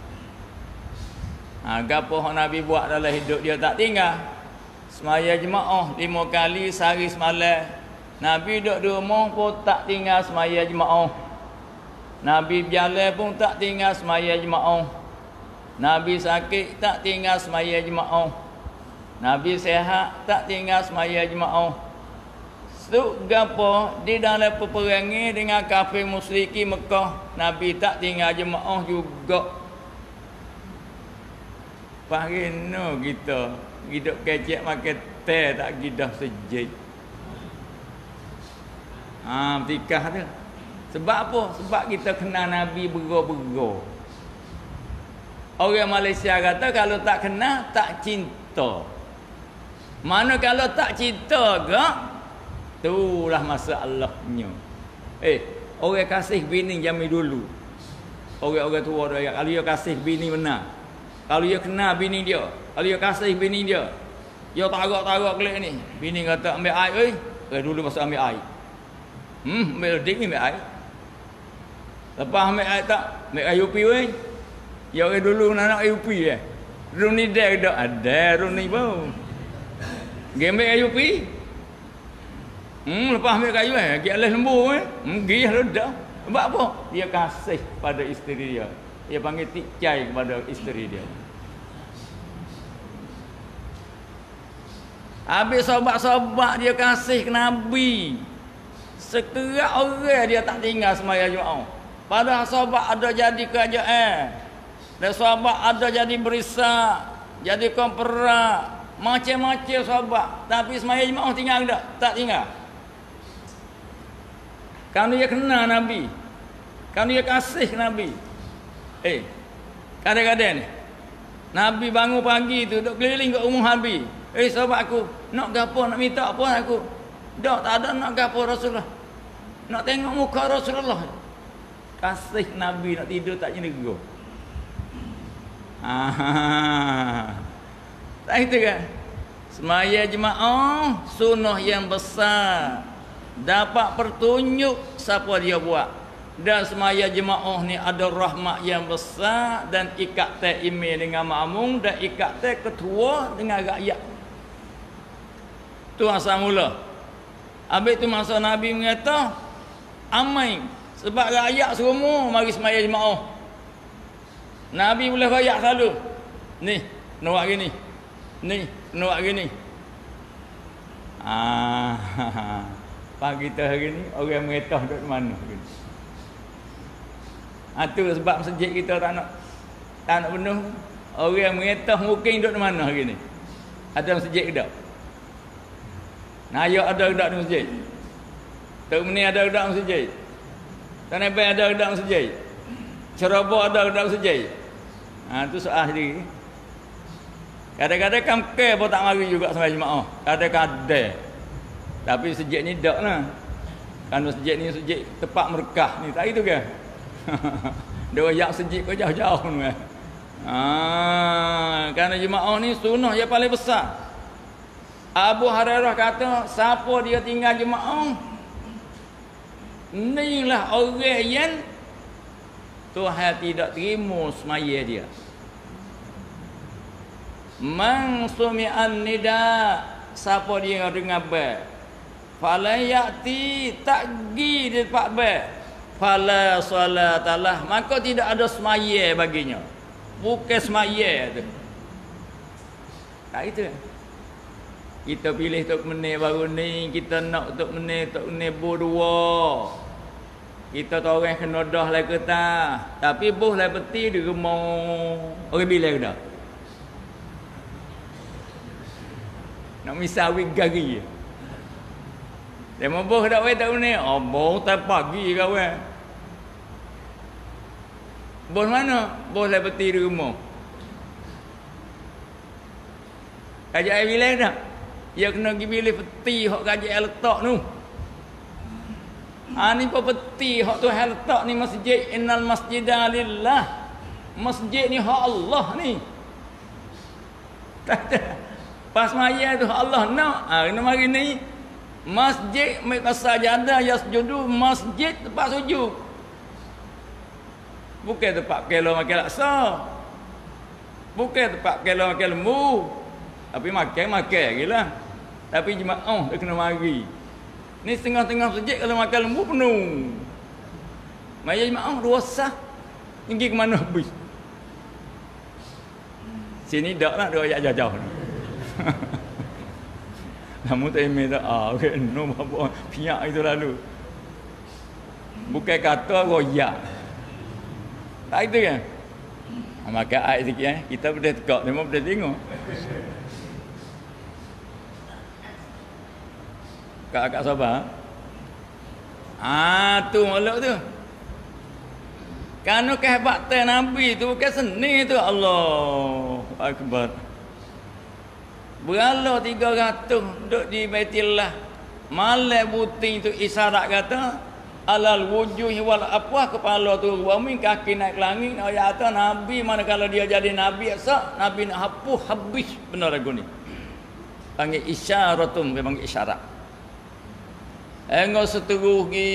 gapo hang Nabi buat dalam hidup dia tak tinggal. Semaya jemaah 5 kali sehari semalam. Nabi duduk di rumah pun tak tinggal semaya jemaah. Nabi berjalan pun tak tinggal semaya jemaah. Nabi sakit tak tinggal semaya jemaah. Nabi sehat tak tinggal semaya jemaah. Stuk gapo di dalam peperangan dengan kafir musyriki Mekah, Nabi tak tinggal jemaah juga. Parino kita hidup kecek makan teh tak gidah sejik. Bertikah tu. Sebab apa? Sebab kita kenal Nabi bergo-bergo. Orang Malaysia kata kalau tak kenal tak cinta. Mana kalau tak cinta ke? Itulah masalahnya. Orang kasih bini zaman dulu. Orang-orang tua dia kalau dia kasih bini benar. Kalau dia kenal bini dia, kalau dia kasih bini dia, dia tarak-tarak kelik ni. Bini kata ambil air, dulu pasal ambil air. Ambil dik ni ambil air. Lepas ambil air tak, ambil air upi weh. Ya orang dulu nak air upi Rum ni dah ada rum ni bau. Dia ambil air upi. Lepas ambil kayu pergi alas lembu pergi dah. Sebab apa? Dia kasih pada isteri dia. Dia panggil tikcai kepada isteri dia. Habis sahabat-sahabat dia kasih ke Nabi. Sekerat orang dia tak tinggal semaya Jumaat. Padahal sahabat ada jadi kerajaan. Dan sahabat ada jadi berisak, jadi komperak, macam-macam sahabat. Tapi semaya Jumaat tinggal tak? Tak tinggal. Kerana dia kenal Nabi. Kerana dia kasih Nabi. Kadang-kadang ni Nabi bangun pagi tu duk keliling kat rumah Nabi. Sahabat aku, nak gapo, nak minta apa aku? Tak ada nak gapo Rasulullah. Nak tengok muka Rasulullah. Kasih Nabi nak tidur tak jenega. Tak itu kan? Semaya jemaah sunnah yang besar. Dapat pertunjuk siapa dia buat. Dan semaya jemaah ni ada rahmat yang besar dan ikat teh imam dengan makmum dan ikat teh ketua dengan rakyat. Tu asal mula. Habis tu masa Nabi mengata amai sebab rakyat semua mari semaya jemaah. Nabi boleh rakyat selalu. Ni, kena buat gini. Ni, kena buat gini. Pagi tu hari ni orang meretah duduk mana gini. Itu sebab masjid kita tak nak penuh. Orang meretah mungkin duduk mana hari ni. Ada masjid ke tak? Nayak ada ke tak di masjid? Tok Meni ada ke tak di masjid? Tanah Bay ada ke tak di masjid? Cerobok ada ke tak di masjid? Itu soal sendiri. Kadang-kadang kamke pun tak mari juga sampai jemaah. Kadang-kadang. Tapi masjid ni tak lah. Kan masjid ni masjid tempat merkah ni. Tak itu ke? Dia yak masjid kau jauh-jauh ni. Kerana jemaah ni sunnah yang paling besar. Abu Hurairah kata, siapa dia tinggal jemaah, inilah orang yang Tuhan tidak terima semaya dia. Man sumi'an nida, siapa dia yang dengar bel, fala ya'ti, tak pergi di tempat bel, fala salatalah, maka tidak ada semaya baginya. Bukan semaya tu. Tak itu. Kita pilih Tok Meni baru ni, kita nak Tok Meni berdua. Kita tahu orang kena dah lah ke tak. Tapi boh lah peti di rumah. Orang bila ke dah? Nak misawi gari. Dia mau boh dak wei Tok Meni. Oh, boh tak pagi kawan. Bos mana? Bos lah peti di rumah. Ajak air bilik dah. Dia kena pergi bilik peti hok kajak air letak tu. Ni pun peti hok tu air letak ni masjid. Innal masjida lillah. Masjid ni hak Allah ni. Tak ada. Pas maya tu Allah nak. Kena mari ni. Masjid mereka sajadah yasjudu, masjid tempat sujud. Bukan tempat kelo makan laksa. Bukan tempat kelo makan lembu. Tapi makan gila. Tapi jemaah dia kena mari. Ni setengah-tengah masjid kalau makan lembu penuh. Maya jemaah rosak. Pergi ke mana habis? Sini dak lah dia ajak jauh. Namun tak email tak. Okay, no apa pihak itu lalu. Bukan kata royak. Tak itu kan? Maka air sikit kita boleh tekak, memang boleh tengok. Kak sabar. Tu molek tu. Kerana kehebatan Nabi tu bukan seni tu. Allahu Akbar. Berala 300 duduk di Baitillah. Malai buting tu isyarat kata alal wujuhi wal afwah, kepala tu wamin, kaki naik ke langit. Ayat kata Nabi manakala dia jadi Nabi esok, Nabi nak hapus habis benar lagu ni. Panggil isyaratum, dia panggil isyarat. Engkau seterugi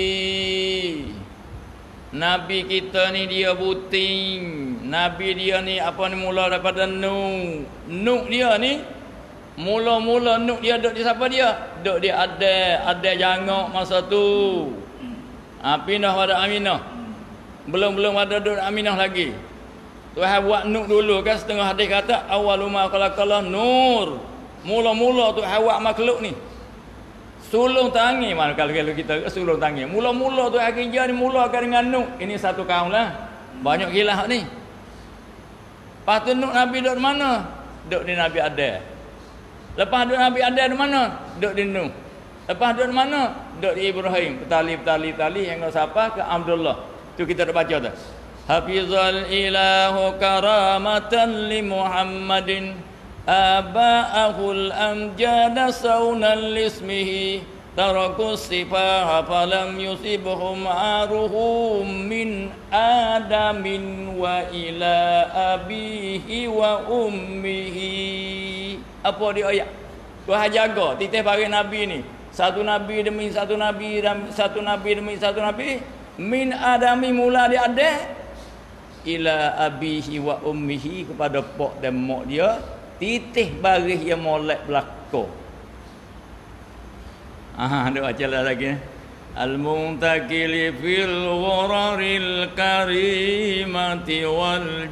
Nabi kita ni dia buting. Nabi dia ni apa ni mula daripada Nuh. Nuh dia ni mula-mula Nuh dia duduk di siapa dia? Duduk di ada jangok masa tu. Pindah pada Aminah. Belum ada duduk Aminah lagi. Tuhan buat Nuh dulu kan, setengah hadis kata awaluma khalaqallah nur. Mula-mula Tuhan buat makhluk ni. Sulung tangi, mana kalau kita sulung tangi. Mula-mula tu kerja ni mulakan dengan Nuh. Ini satu kaum lah. Banyak khilaf ni. Lepas tu Nuh Nabi duduk mana? Duduk di Nabi Adam. Lepas duduk Nabi Adam di mana? Duduk di Nuh. Lepas duduk di mana? Duduk di Ibrahim. Petali yang siapa? Ke Abdullah. Tu kita dah baca tu. Hafizal ilahu karamatan li Muhammadin. Aba'ahul amjada saunan lismihi tarakus sifaha falam yusibhum aruhum min adamin wa ila abihi wa ummihi. Apa dia ayat? Tuhan jaga titih bagi Nabi ni. Satu Nabi demi satu Nabi dan satu Nabi demi satu Nabi. Min adami mula dia ada ila abihi wa ummihi, kepada pok dan mak dia. Titih baris yang molek belakang. Ada baca lagi. Al-muntakili fil ghuraril karimati wal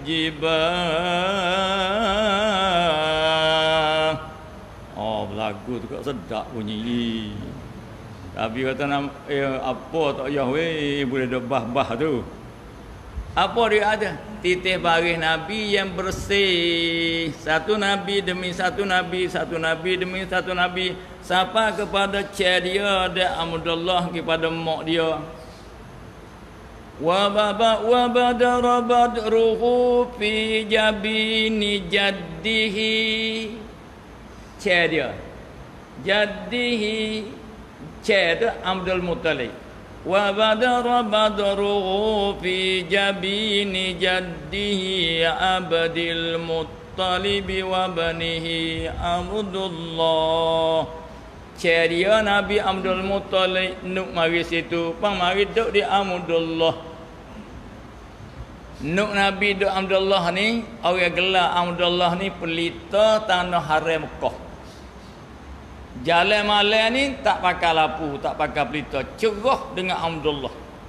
jibah. Lagu tu kok sedap bunyi. Tapi kata apa tak payah weh, boleh dah bah-bah tu. Apa dia ada? Titih baris Nabi yang bersih. Satu Nabi demi satu Nabi, satu Nabi demi satu Nabi. Siapa kepada cik dia dan Amudullah kepada mak dia. Wa badara badruhu fi jabini jaddihi. Cik dia. Jaddihi. Cik dia Abdul Muttalib. Wa badara badruhu fi jabini jaddihi Abdul Muttalib wa banihi Abdullah. Ceria Nabi Abdul Muttalib nuk mari situ, pang mari duk di Abdullah. Nuk Nabi duk Abdullah ni, orang gelar Abdullah ni pelita tanah haram Mekah. Jalan malam ni tak pakai lampu, tak pakai pelita, cerah dengan Abdullah.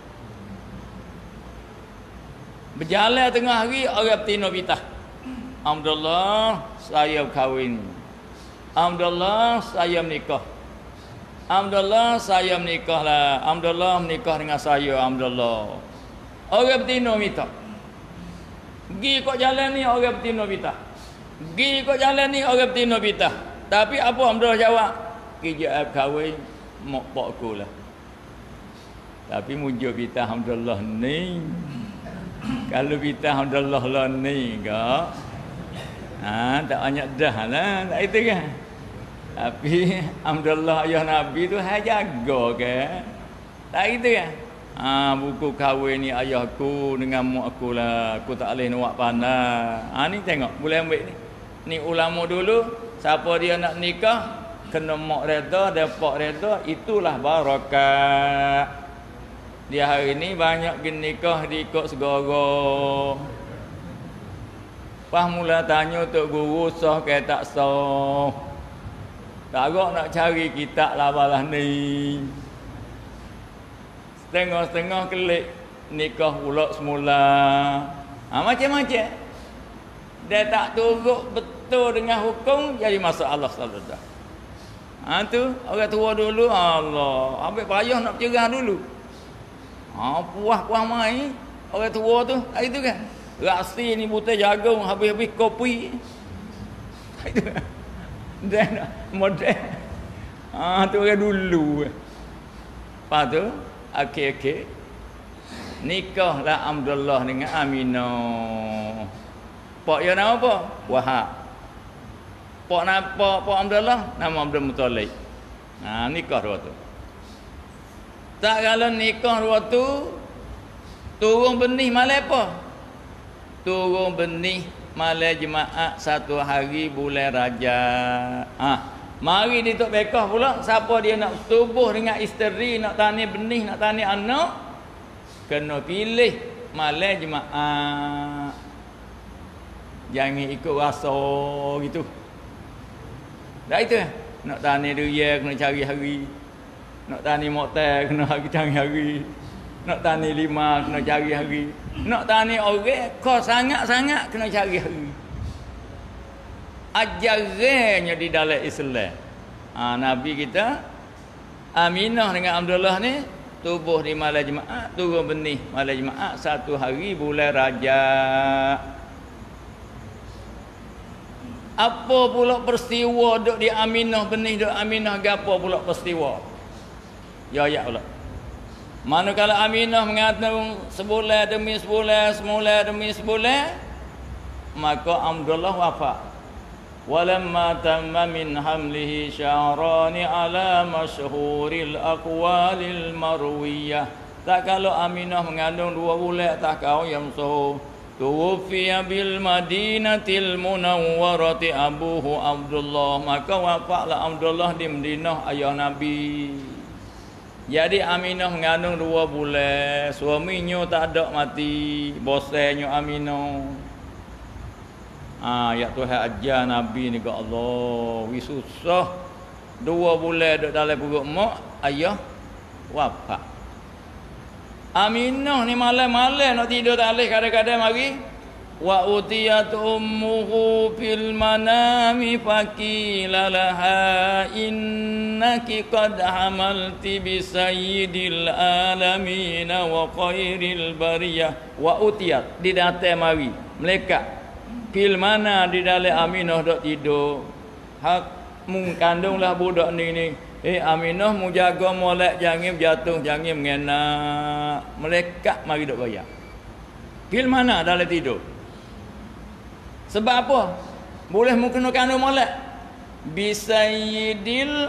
Berjalan tengah hari orang betina pitah. Abdullah, saya berkahwin. Abdullah, saya menikah. Abdullah, saya menikah lah. Abdullah menikah dengan saya, Abdullah. Orang betina minta. Gi kok jalan ni orang betina pitah. Gi kok jalan ni orang betina pitah. Tapi apa Abdullah jawab? Kerja kahwin mak pak aku lah. Tapi muncul kita Alhamdulillah ni Kalau kita alhamdulillah lah ni ke, tak banyak dah lah, tak itu kan. Tapi alhamdulillah ayah Nabi tu hai jaga ke. Tak itu kan. Buku kahwin ni ayahku dengan mak aku lah. Aku tak boleh nak pandai. Ni tengok, boleh ambil ni. Ni ulama dulu, siapa dia nak nikah, kena mak reda dan pak reda, itulah barakah. Dia hari ni banyak pergi nikah diikut segara. Pas mula tanya tok guru sah ke tak sah. Tak agak nak cari kitab lah balas ni. Setengah-setengah kelik nikah pula semula. Macam-macam. Dia tak turut betul dengan hukum, jadi masalah selalu dah. Tu orang tua dulu Allah, ambil payah nak cerah dulu. Puas-puas mai orang tua tu, itu kan. Rasi ni buta jagung habis-habis kopi. Itu kan. Dan model. Tu orang dulu. Lepas tu akhir-akhir nikahlah Abdullah dengan Aminah. Pak dia nama apa? Wahab. Pak Abdullah nama Abdul Muttalib. Nikah dua tu. Tak kalau nikah dua tu turun benih malai apa? Turun benih malai jemaah satu hari bulan Rajab. Mari dia tok bekah pula, siapa dia nak tubuh dengan isteri, nak tani benih, nak tani anak, kena pilih malai jemaah. Jangan ikut rasa gitu. Dah itu kan? Nak tani dia kena cari hari. Nak tani motel kena cari hari. Nak tani lima kena cari hari. Nak tani orang kos sangat-sangat kena cari hari. Ajarannya di dalam Islam. Nabi kita Aminah dengan Abdullah ni tubuh di malam Jumaat, turun benih malam Jumaat satu hari bulan Rajab. Apa pula peristiwa duk di Aminah benih duk Aminah gapo pula peristiwa? Ya pula. Manakala Aminah mengatakan sebulan demi sebulan, sebulan demi sebulan, maka Abdullah wafat. Walamma tamma min hamlihi syahrani ala masyhuril aqwalil marwiyah. Tak kalau Aminah mengandung 2 bulan tak kau yang so. Tuwfiya bil Madinatil Munawwarati abuhu Abdullah, maka wafatlah Abdullah di Madinah ayah Nabi. Jadi Aminah mengandung 2 bulan, suaminya tak ada mati, bosannya Aminah. Ya Tuhan ajar Nabi ni ke Allah, wi susah 2 bulan duduk dalam perut mak, ayah wafat. Aminah ni malam-malam nak tidur tak boleh, kadang-kadang mari wa utiyat ummuhu fil manami faqila laha innaki qad hamalti bi sayyidil alamin wa khairil bariyah. Wa utiyat didatang mari malaikat fil mana di dalam Aminah dok tidur. Hak mung kandunglah budak ni. Aminah mu jaga molek jangan jatuh, jangan mengenak. Malaikat mari dok bayar. Fil mana dalam tidur. Sebab apa? Boleh mu kena kandung molek. Bi sayyidil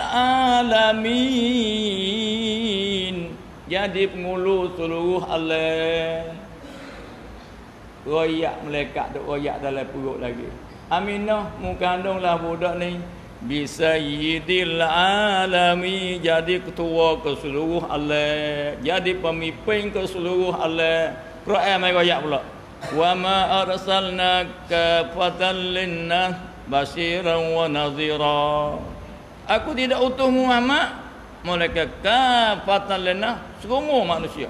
alamin. Jadi pengulu seluruh alam. Royak malaikat duk royak dalam perut lagi. Aminah mu kandunglah budak ni bi sayyidil alami, jadi ketua ke seluruh alam, jadi pemimpin ke seluruh alam. Quran mai royak pula. Wa ma arsalnaka fatan linnas basyiran wa nadhira. Aku tidak utus Muhammad melainkan kafatan linnas, semua manusia.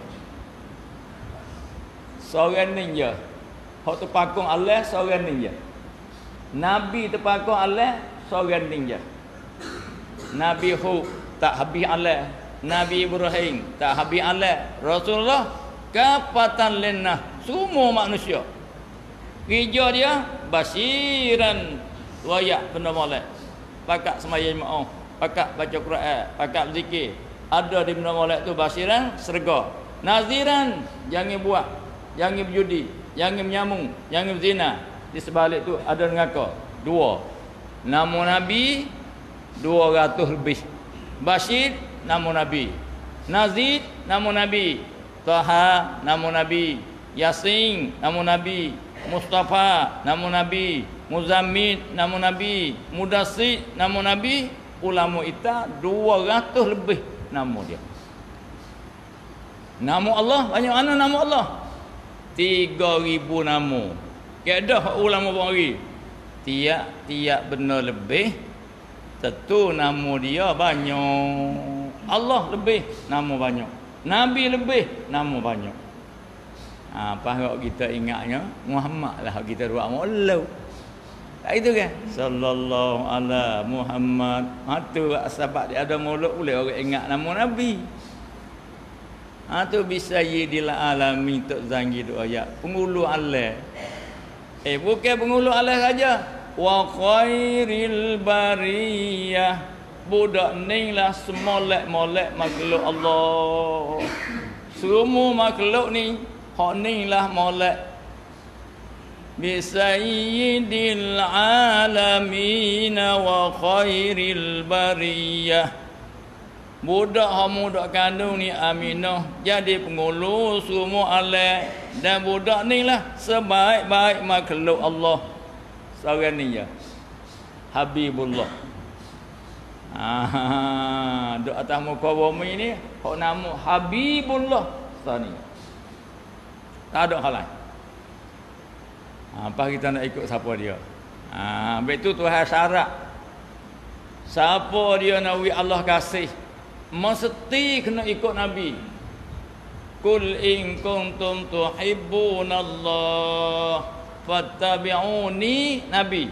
Seorang ninja. Hak terpakung Allah seorang ninja. Nabi terpakung Allah seorang ninja. Nabi Hud tak habis Allah. Nabi Ibrahim tak habis Allah. Rasulullah kafatan linnah, semua manusia. Kerja dia basiran wayak benda molek. Pakat sembahyang jemaah, pakat baca Quran, pakat zikir. Ada di benda molek tu basiran serga. Naziran jangan buat. jangan berjudi, jangan menyamung, jangan berzina. Di sebalik tu ada neraka. 2. Nama Nabi 200 lebih. Bashir nama Nabi. Nazid nama Nabi. Taha nama Nabi. Yasin nama Nabi. Mustafa nama Nabi. Muzammil nama Nabi. Mudassir nama Nabi. Ulama ita 200 lebih nama dia. Nama Allah banyak mana nama Allah? 3000 nama. Kedah ulama bagi. Tiap-tiap benar lebih. Tentu nama dia banyak. Allah lebih nama banyak. Nabi lebih nama banyak. Apa kita ingatnya Muhammad lah kita buat maulud. Tak itu kan? Sallallahu ala Muhammad. Tu sebab dia ada maulud boleh orang ingat nama Nabi. Tu bisa yidil alami tok zangi tu ayat. Pengulu Allah. Bukan pengulu Allah saja. Wa khairil bariyah. Budak ni lah semolek-molek makhluk Allah. Semua makhluk ni hak ni lah molek. Bi sayyidil alamin wa khairil bariyah. Budak hamudak kandung ni Aminah jadi pengulu semua Allah. Dan budak ni lah sebaik-baik makhluk Allah. Seorang ni ya. Habibullah. Duk atas muka bumi ni hak nama Habibullah tadi. Tak ada hal lain. Apa kita nak ikut siapa dia? Betul Tuhan syarat. Siapa dia nawi Allah kasih, mesti kena ikut Nabi. Qul in kuntum tuhibbunallah fattabi'uni, Nabi.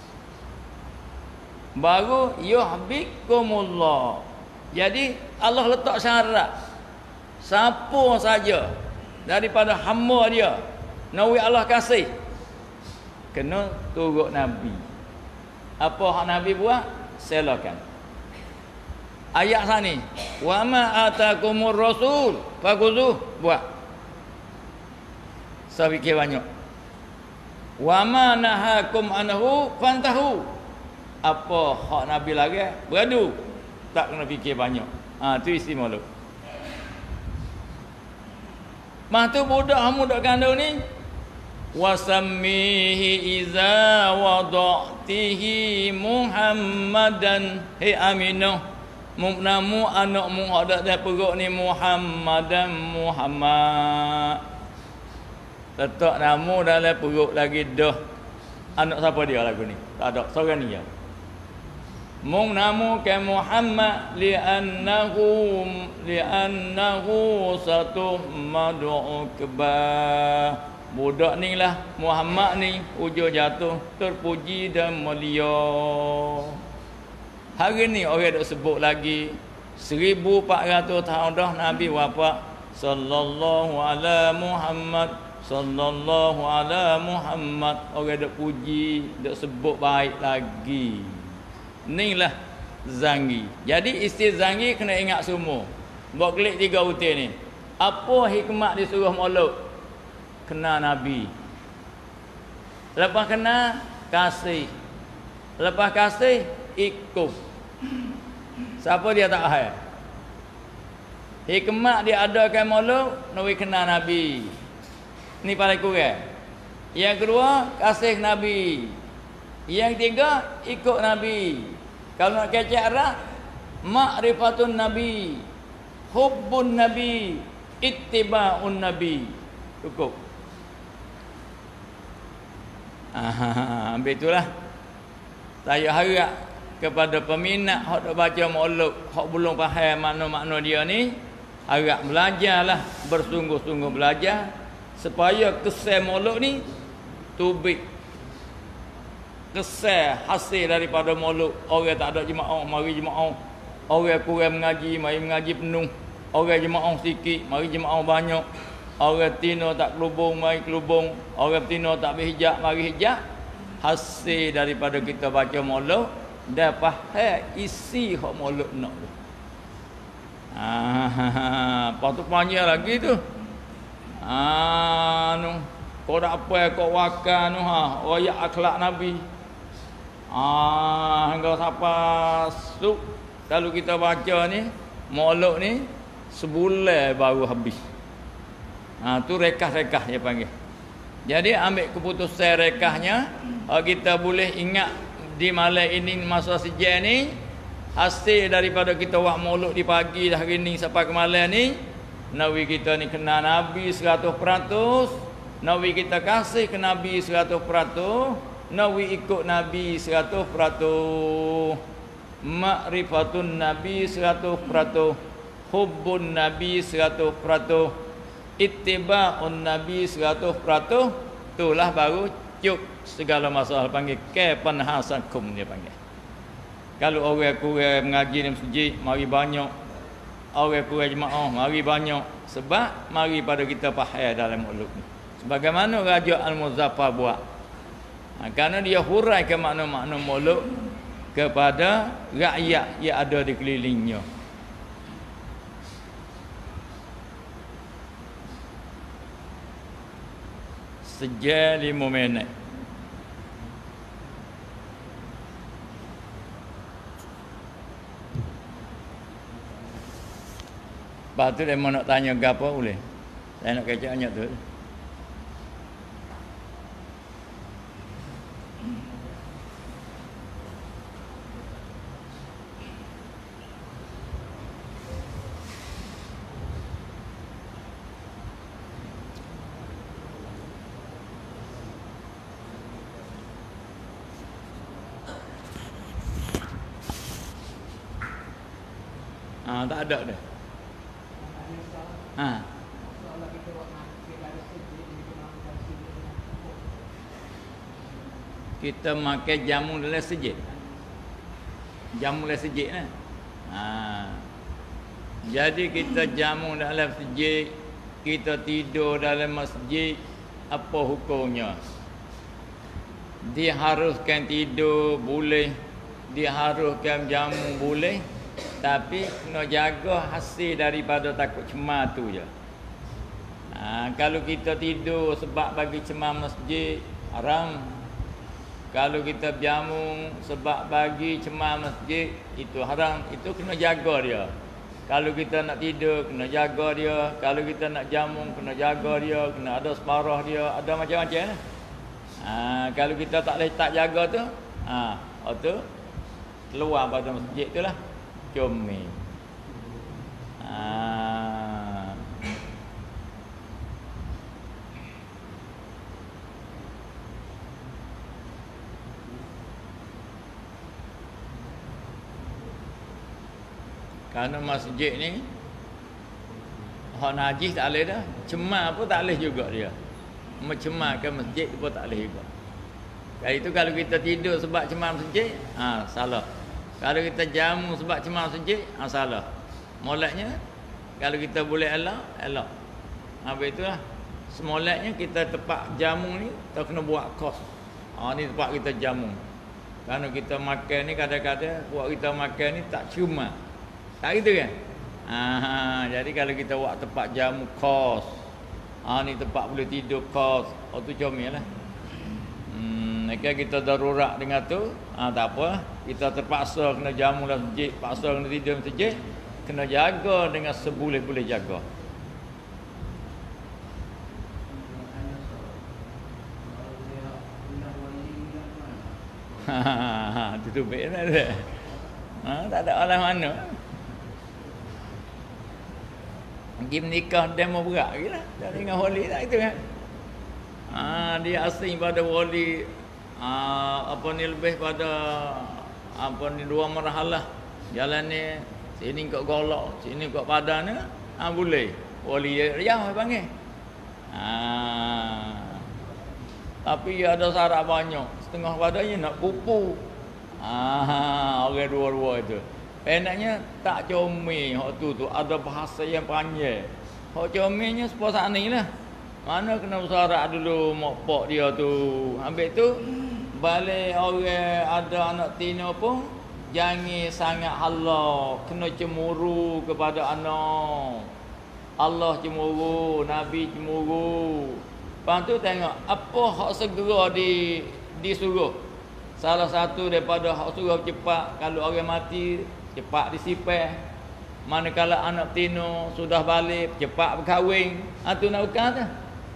Baru yuhibbukumullah. Jadi Allah letak syarat. Siapa saja daripada hamba dia nawi Allah kasih kena turut Nabi. Apa hak Nabi buat? Silakan. Ayat sini, wa ma atakumur rasul fakuzuh, buat. Saya fikir banyak. Wa ma nahakum anhu fantahu. Apa hak Nabi lagi beradu, tak kena fikir banyak. Tu isi maulud. Mah tu budak kandung ni wasammihi iza wada'tihi Muhammadan. Aminah, namu anakmu ada dah perut ni Muhammadan, Muhammad. Letak namu dalam perut lagi dah. Anak siapa dia lagu ni? Tak ada, seorang ni ya. Mung namu ke Muhammad li'annahu satu mad'ukbah. Budak ni lah Muhammad ni ujung jatuh terpuji dan mulia. Hari ni orang dah sebut lagi 1400 tahun dah Nabi wafat. Sallallahu ala Muhammad, sallallahu ala Muhammad. Orang dah puji, dah sebut baik lagi. Inilah zangi. Jadi istilah zangi kena ingat semua. Buat klik 3 utir ni. Apa hikmat disuruh maulud? Kena Nabi. Lepas kena, kasih. Lepas kasih, ikut. Siapa dia tak faham? Hikmat dia adakan maulud, nawi kena Nabi. Ni paling kurang. Yang kedua, kasih Nabi. Yang ketiga, ikut Nabi. Kalau nak kecek arah, ma'rifatun Nabi, hubbun Nabi, ittiba'un Nabi. Cukup. Ambil itulah. Saya harap kepada peminat hak nak baca maulud, hak belum faham makna-makna dia ni, harap belajarlah, bersungguh-sungguh belajar supaya kesan maulud ni tubik. Kesan hasil daripada maulud. Orang tak ada jemaah, mari jemaah. Orang kurang mengaji, mari mengaji penuh. Orang jemaah sikit, mari jemaah banyak. Orang tino tak kelubung, mari kelubung. Orang tino tak berhijab, mari hijab. Hasil daripada kita baca maulud dah faham isi hak maulud nak tu. Lepas tu panjang lagi tu. Nu kau dak apa kau wakar nu royak akhlak Nabi. Hingga siapa kalau kita baca ni Maulud ni sebulan baru habis. Tu rekah-rekah dia panggil. Jadi ambil keputusan rekahnya, kita boleh ingat di malam ini masa sejen ni hasil daripada kita buat Maulud di pagi dah hari ni sampai ke malam ni, Nabi kita ni kenal Nabi 100%, Nabi kita kasih ke Nabi 100%, Nabi ikut Nabi 100%, ma'rifatun Nabi 100%, hubbun Nabi 100%, ittiba'un Nabi 100%, itulah baru cuk segala masalah, panggil kepanhasakum dia panggil. Kalau orang kurang mengaji di masjid, mari banyak. Orang kurang jemaah, mari banyak. Sebab mari pada kita faham dalam Maulud ni. Sebagaimana Raja Al-Muzaffar buat. Kerana dia huraikan makna-makna Maulud kepada rakyat yang ada di kelilingnya. Sejam 5 minit. Lepas tu dia nak tanya apa boleh. Saya nak kecek banyak tu. Tak ada dah. Kita makan jamu dalam sejid. Jamu dalam sejid lah. Jadi kita jamu dalam sejid, kita tidur dalam masjid, apa hukumnya? Diharuskan tidur boleh, diharuskan jamu boleh, tapi kena jaga hasil daripada takut cemar tu je. Kalau kita tidur sebab bagi cemar masjid, haram. Kalau kita jamu sebab bagi cemar masjid, itu haram. Itu kena jaga dia. Kalau kita nak tidur, kena jaga dia. Kalau kita nak jamu, kena jaga dia. Kena ada separah dia. Ada macam-macam lah. Kalau kita tak jaga tu, tu keluar pada masjid tu lah. Comel. Kerana masjid ni hak najis tak boleh dah. Cemar pun tak boleh juga dia. Mencemarkan masjid pun tak boleh juga. Kali itu kalau kita tidur sebab cemar masjid, salah. Kalau kita jamu sebab cemar masjid, salah. Moleknya kalau kita boleh elak. Habis itulah. Semoleknya kita tempat jamu ni kita kena buat kos. Ni tempat kita jamu. Kerana kita makan ni kadang-kadang buat kita makan ni tak cuma. Tak gitu kan? Jadi kalau kita buat tempat jamu kos, ni tempat boleh tidur kos, tu comel lah. Kita darurat dengan tu, tak apa. Kita terpaksa kena jamu dalam masjid, paksa kena tidur dalam masjid, kena jaga dengan seboleh-boleh jaga. Tutup baik tak ada. Tak ada orang mana. Pergi menikah demo berat lagi lah. Tak dengan wali tak itu kan. Dia asing pada wali. Lebih pada dua marhalah. Jalan ni sini kat Golok, sini kat Padang ni boleh. Wali Riyah panggil. Tapi ada syarat banyak. Setengah badannya nak pupu. Orang dua-dua itu. Enaknya tak comel hak tu ada bahasa yang panjang. Hak comelnya sepuasa ni lah. Mana kena syarat dulu mokpok dia tu. Habis tu balik orang ada anak tino pun jangan sangat halau, kena cemburu kepada anak. Allah cemburu, Nabi cemburu. Lepas tu tengok apa hak segera disuruh. Salah satu daripada hak suruh cepat, kalau orang mati cepat disipeh. Manakala anak tino sudah balik cepat berkahwin. Tu nak bukan tu.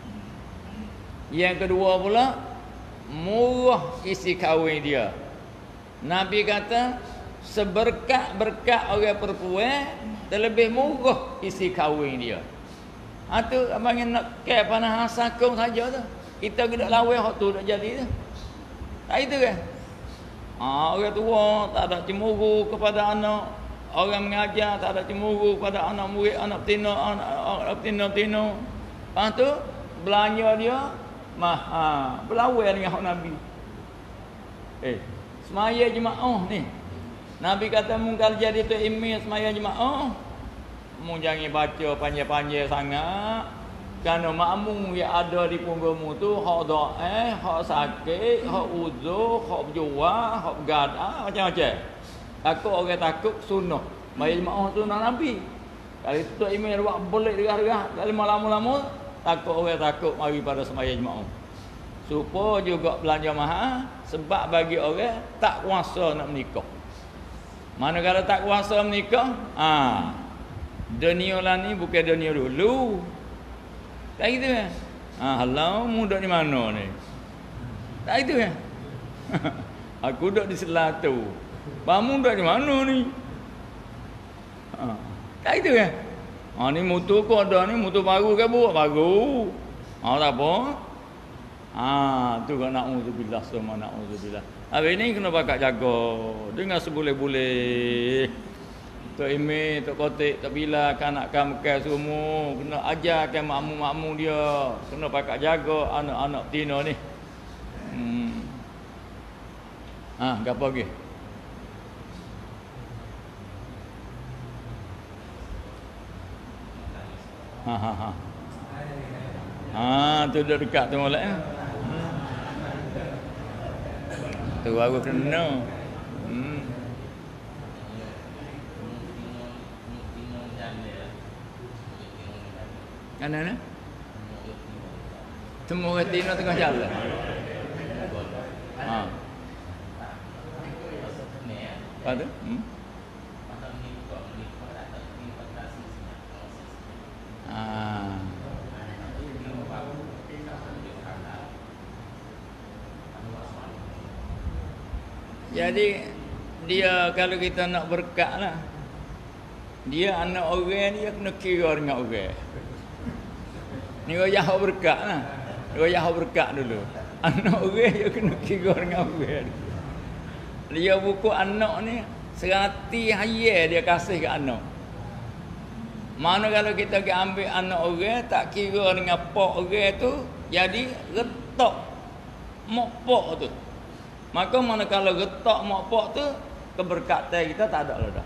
Yang kedua pula, murah isi kahwin dia. Nabi kata seberkat-berkat orang perempuan terlebih murah isi kahwin dia. Tu abang nak ke panah sakung saja tu. Kita kena lawan hak tu dak jadi tu. Tak itu kan? Orang tua tak ada cemburu kepada anak. Orang mengajar tak ada cemburu kepada anak murid, anak betina, anak betina-betina. Lepas tu belanja dia berlawan dengan hak Nabi. Semaya jemaah ni. Nabi kata mun kalau jadi tu imam semaya jemaah, mu jangan baca panjang-panjang sangat. Kerana makmum yang ada di punggungmu tu hak dhaif, hak sakit, hak uzur, hak berjuang, hak bergadah, macam-macam. Takut orang takut sunnah. Maya jemaah sunnah Nabi. Kalau tu imam buat boleh derah-derah, kalau lama-lama takut orang takut mari pada semaya jemaah. Supaya juga belanja mahal sebab bagi orang tak kuasa nak menikah. Manakala tak kuasa menikah, dunia lah ni bukan dunia dulu. Tak gitu kan? Halau muda di mana ni? Tak gitu kan? Aku duduk di Selatu. Bamu duduk di mana ni? Tak gitu kan? Ni motor kau ada ni, motor baru ke buat baru. Tak apa. Tu kan na'udzubillah sama na'udzubillah. Habis ni kena pakat jaga. Dengar seboleh-boleh. Tok Imi, Tok Kotik, Tok Bila, kanak-kanak Mekah semua. Kena ajarkan makmum-makmum dia. Kena pakat jaga anak-anak betina ni. Apa lagi? Tu duduk dekat tu molek. Tu baru kena. Mana? Temu orang Tino tengah jalan. Apa tu? Jadi dia kalau kita nak berkat lah, dia anak orang dia kena kira dengan orang. Ni royah berkat lah. Royah berkat dulu. Anak orang dia kena kira dengan orang. Dia buku anak ni serati hayal dia kasih ke anak. Mana kalau kita ambil anak orang tak kira dengan pak orang tu, jadi retak mak pak tu. Maka mana kalau retak mak pak tu, keberkatan kita tak ada dah.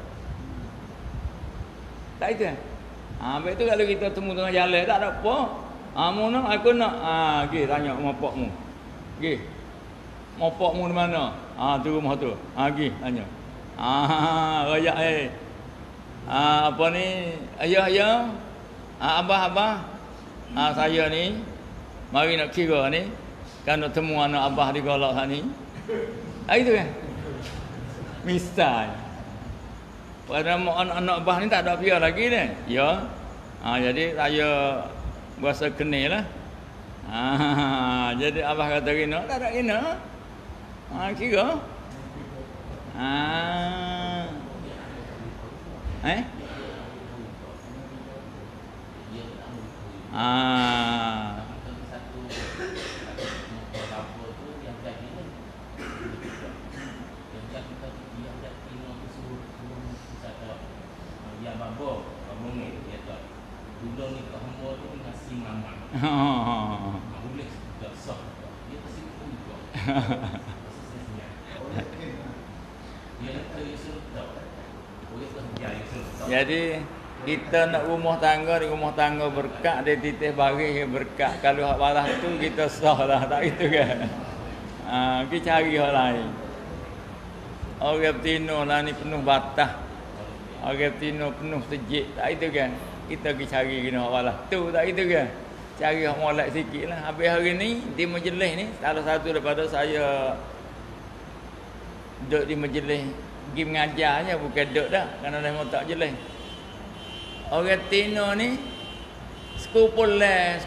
Tak itu kan? Habis tu kalau kita temu tengah jalan tak ada apa. Mu nak aku nak pergi tanya mak pakmu. Pergi. Mak pakmu di mana? Tu rumah tu. Pergi tanya. Royak apa ni? Ayah. Abah. Saya ni mari nak kira ni kan nak temu anak abah di golak sana ni. Itu kan? Misal. Pada anak abah ni tak ada pihak lagi ni. Ya. Jadi saya berasa kenal lah. Jadi abah kata kena, tak ada kena. Kira. Jadi kita nak rumah tangga, di rumah tangga berkat, dia titih baris berkat. Kalau hak balas tu kita sah lah, tak gitu kan. Kita cari hak lain. Orang betina lah ni penuh batah. Orang betina penuh sejik, tak itu kan. kita pergi cari gini hak walah. Tu tak itu ke? Cari hak molek sikitlah. Habis hari ni di majlis ni salah satu daripada saya duduk di majlis pergi mengajarnya bukan duduk dah kerana dah mau tak jelas. Orang Tino ni skupul lah.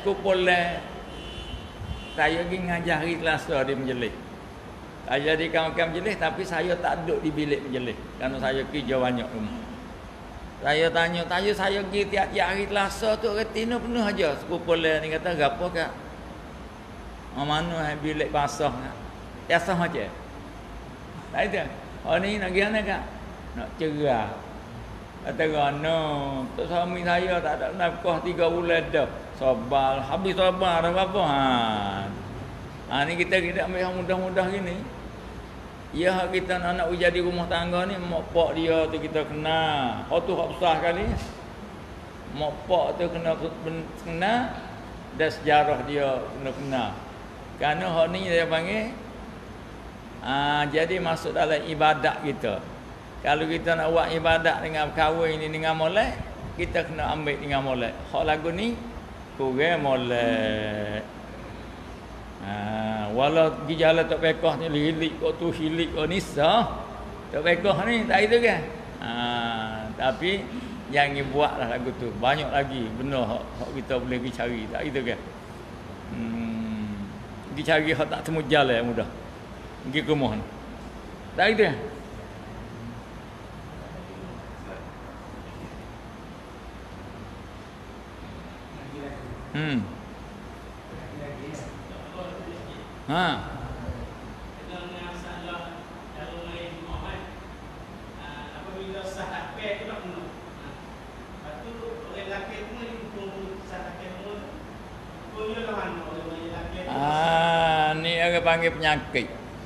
Saya pergi mengajar hari Selasa di majlis. Saya di kawan-kawan majlis tapi saya tak duduk di bilik majlis kerana saya kerja banyak rumah. Saya tanya saya pergi tiap-tiap hari Selasa tu orang Tino penuh aja skupul lah ni kata gapo kak? Mana bilik basah nak? Biasa macam. Tak ada. Oh ni nak pergi mana kak? Nak cerah. Kata kerana tok suami saya tak ada nafkah 3 bulan dah. Sabar, habis sabar dah apa? Ni kita ambil yang mudah-mudah gini. Ya kita nak jadi rumah tangga ni mak pak dia tu kita kena. Hak tu hak besar sekali. Mak pak tu kena dan sejarah dia kena. Kerana hak ni dia panggil jadi masuk dalam ibadat kita. Kalau kita nak buat ibadat dengan kahwin ni dengan molek, kita kena ambil dengan molek. Hak lagu ni kurang molek. Walau pergi jalan tak pekah ni hilik kau tu hilik kau ni sah. Tak pekah ni tak itu kan? Tapi jangan buatlah lagu tu. Banyak lagi benda hak kita boleh pergi cari. Tak itu kan? Pergi cari hak tak temu jalan yang mudah. Pergi ke rumah ni. Tak itu kan? Apabila sah akad tu tak penuh. Lepas tu orang lelaki tu ni tunggu sah akad tu. Boleh lah mana orang lelaki. Ni orang panggil penyakit.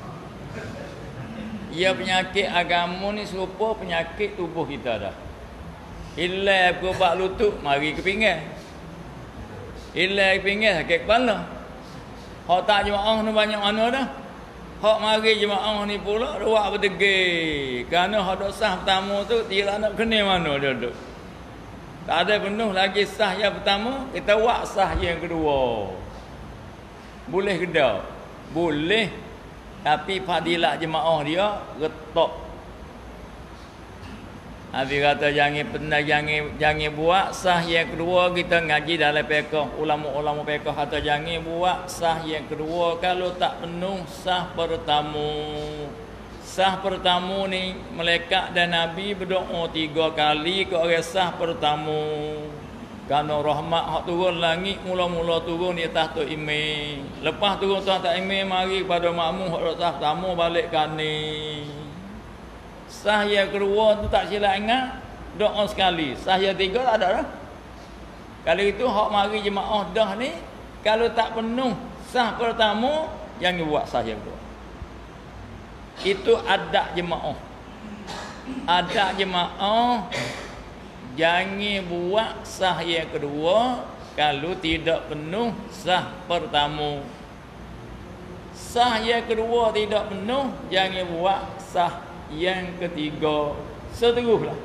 Ya penyakit agama ni serupa penyakit tubuh kita dah. Hilang berubat lutut, mari ke pinggang. Hilang ke pinggang, sakit kepala. Hak tak jemaah ni banyak mana dah. Hak mari jemaah ni pula ruak berdegil. Kerana hak dok sah pertama tu dia nak kena mana dia duduk. Tak ada penuh lagi sah yang pertama, kita buat sah yang kedua. Boleh ke tak? Boleh. Tapi fadilat jemaah dia retak. Habis kata jangan buat sah yang kedua. Kita ngaji dalam fiqh, ulama-ulama fiqh kata jangan buat sah yang kedua kalau tak penuh sah pertama. Sah pertama ni malaikat dan Nabi berdoa 3 kali ke orang sah pertama. Kerana rahmat hak turun langit mula-mula turun di atas tu imam. Lepas turun atas imam mari pada makmum hak sah pertama balik kani. Sah yang kedua tu tak silap ingat doa sekali. Sah yang tiga tak ada dah. Kalau itu hak mari jemaah dah ni kalau tak penuh sah pertama jangan buat sah yang kedua. Itu adab jemaah. Adab jemaah jangan buat sah yang kedua kalau tidak penuh sah pertama. Sah yang kedua tidak penuh jangan buat sah yang ketiga. Seteruslah.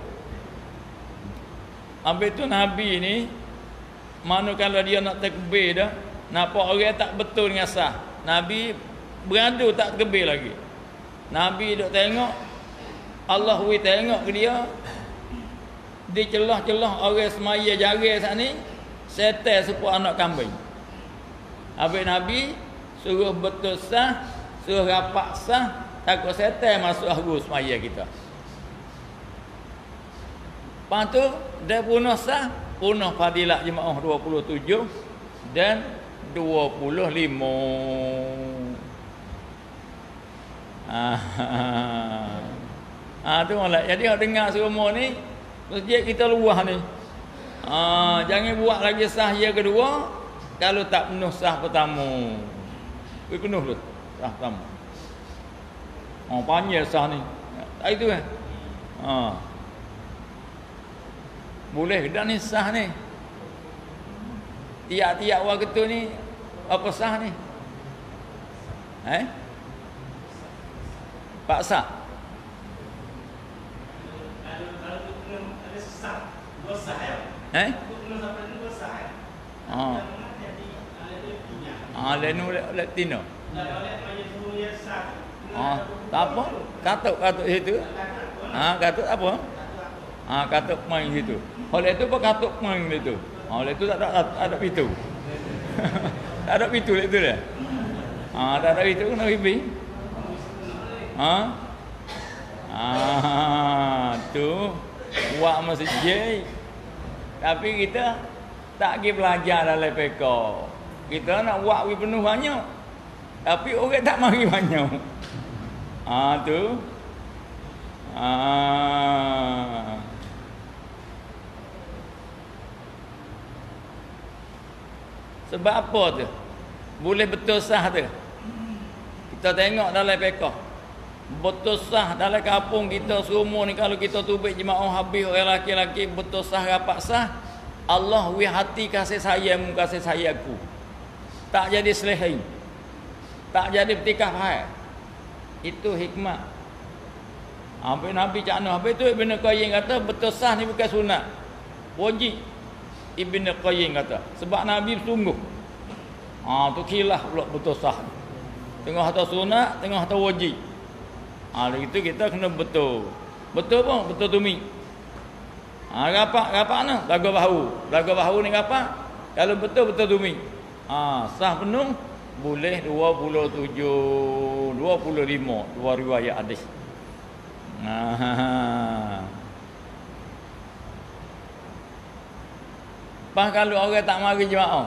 Habis tu Nabi ni mana kalau dia nak takbir dah, nampak orang tak betul dengan sah, Nabi beradu tak takbir lagi. Nabi duk tengok, Allah tengok ke dia, di celah-celah orang semaya jari saat ni setel sepuak anak kambing. Habis Nabi suruh betul sah, suruh rapat sah, takut setel masuk harus semaya kita. Lepas tu dia punah sah, punah fadilat jemaah 27 dan 25. Tu malah. Jadi hak dengar semua ni masjid kita luah ni. Jangan buat lagi sah yang kedua kalau tak penuh sah pertama. Penuh tu sah pertama. Panjang sah ni. Tak itu kan? Boleh ke tak ni sah ni? Tiap-tiap waktu ni apa sah ni? Pak sah. Kalau ada sah, dua sah ya. Eh? Belum sampai ni besar kan. Ah. Jadi ada punya. Lenu lek tino. Oleh maya semua ya sah. Tak apa. Katuk situ. Katuk apa? Katuk main situ. Oleh itu apa katuk main situ? Oleh itu tak ada pintu. Tak ada pintu lek tu dah. Tak ada pintu kena pipi. Tu buat masjid. Tapi kita tak pergi belajar dalam PK. Kita nak buat penuh banyak. Tapi orang tak mari banyak. Tu. Sebab apa tu? Boleh betul sah tu. Kita tengok dalam PK. Betul sah dalam kampung kita semua ni, kalau kita tubik jemaah habis orang lelaki-lelaki betul sah rapat sah, Allah wi hati kasih sayang kasih sayangku. Tak jadi selehi. Tak jadi bertikah faham. Itu hikmah. Habis Nabi cakna, habis tu Ibn Qayyim kata betul sah ni bukan sunat. Wajib. Ibn Qayyim kata. Sebab Nabi sungguh. Tu khilaf pula betul sah. Tengah atau sunat, tengah atau wajib. Itu kita kena betul. Betul pun, betul tumi. Rapat mana? Lagu bahu. Lagu bahu ni rapat. Kalau betul tumi. Sah penuh boleh 27, 25 dua riwayat hadis. Pas kalau orang tak mari jemaah.